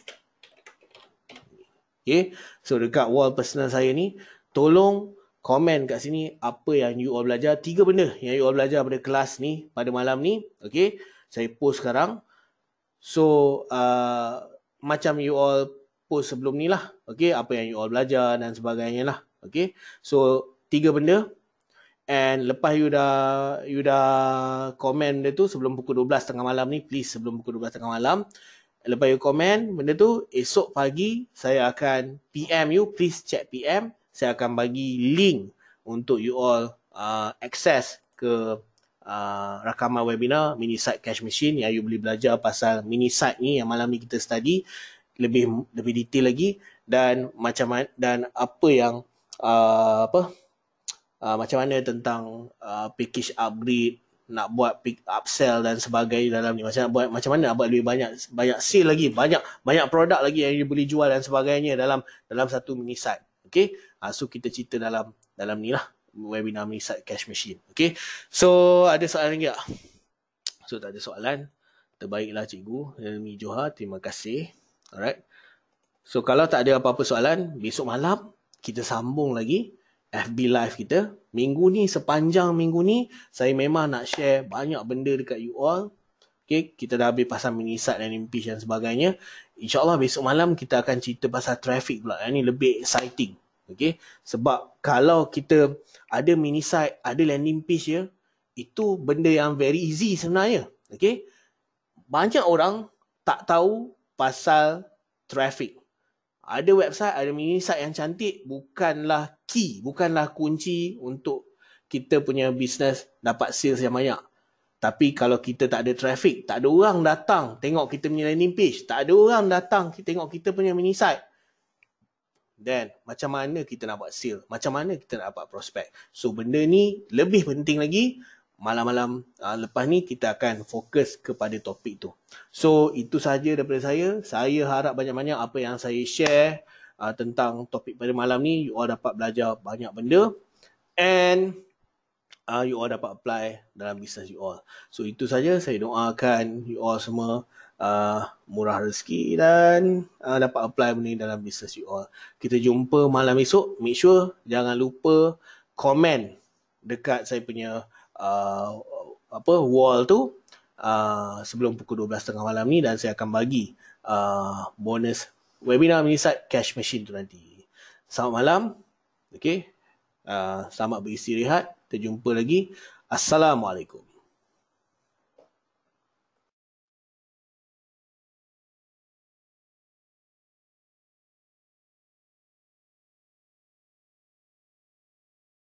Okay, so dekat wall personal saya ni, tolong komen kat sini apa yang you all belajar. Tiga benda yang you all belajar pada kelas ni, pada malam ni. Okay, saya post sekarang. So, uh, macam you all post sebelum ni lah. Okay, apa yang you all belajar dan sebagainya lah. Okay, so tiga benda. And lepas you dah you dah komen benda tu sebelum pukul dua belas tengah malam ni, please sebelum pukul dua belas tengah malam. Lepas you komen benda tu, esok pagi saya akan P M you, please check P M. Saya akan bagi link untuk you all uh, access ke uh, rakaman webinar mini site cash machine yang you boleh belajar pasal mini site ni yang malam ni kita study lebih lebih detail lagi, dan macam dan apa yang uh, apa Uh, macam mana tentang uh, package upgrade, nak buat pick upsell dan sebagainya dalam ni. Macam nak buat, macam mana nak buat lebih banyak banyak sale lagi, banyak banyak produk lagi yang you boleh jual dan sebagainya dalam dalam satu mini site. Okay, uh, so kita cerita dalam dalam ni lah, webinar mini site cash machine. Okay, so ada soalan lagi tak? So tak ada soalan, terbaiklah cikgu Hilmi Johar, terima kasih. Alright, so kalau tak ada apa-apa soalan, besok malam kita sambung lagi F B Live kita. Minggu ni, sepanjang minggu ni, saya memang nak share banyak benda dekat you all. Okay, kita dah habis pasal mini site dan landing page dan sebagainya. InsyaAllah besok malam kita akan cerita pasal traffic pula. Yang ni lebih exciting. Okay, sebab kalau kita ada mini site, ada landing page ya, itu benda yang very easy sebenarnya. Okay, banyak orang tak tahu pasal traffic. Ada website, ada mini site yang cantik, bukanlah key, bukanlah kunci untuk kita punya business dapat sales yang banyak. Tapi kalau kita tak ada traffic, tak ada orang datang tengok kita punya landing page, tak ada orang datang tengok kita punya mini site, then macam mana kita nak buat sale? Macam mana kita nak dapat prospek? So benda ni lebih penting lagi. Malam-malam uh, lepas ni kita akan fokus kepada topik tu. So itu sahaja daripada saya. Saya harap banyak-banyak apa yang saya share uh, tentang topik pada malam ni, you all dapat belajar banyak benda. And Uh, you all dapat apply dalam bisnes you all. So itu saja, saya doakan you all semua uh, murah rezeki dan uh, dapat apply benda ni dalam bisnes you all. Kita jumpa malam esok. Make sure jangan lupa komen dekat saya punya uh, apa wall tu uh, sebelum pukul dua belas tiga puluh malam ni, dan saya akan bagi uh, bonus webinar mini site cash machine tu nanti. Selamat malam. Okay. Uh, selamat beristirahat. Kita jumpa lagi. Assalamualaikum.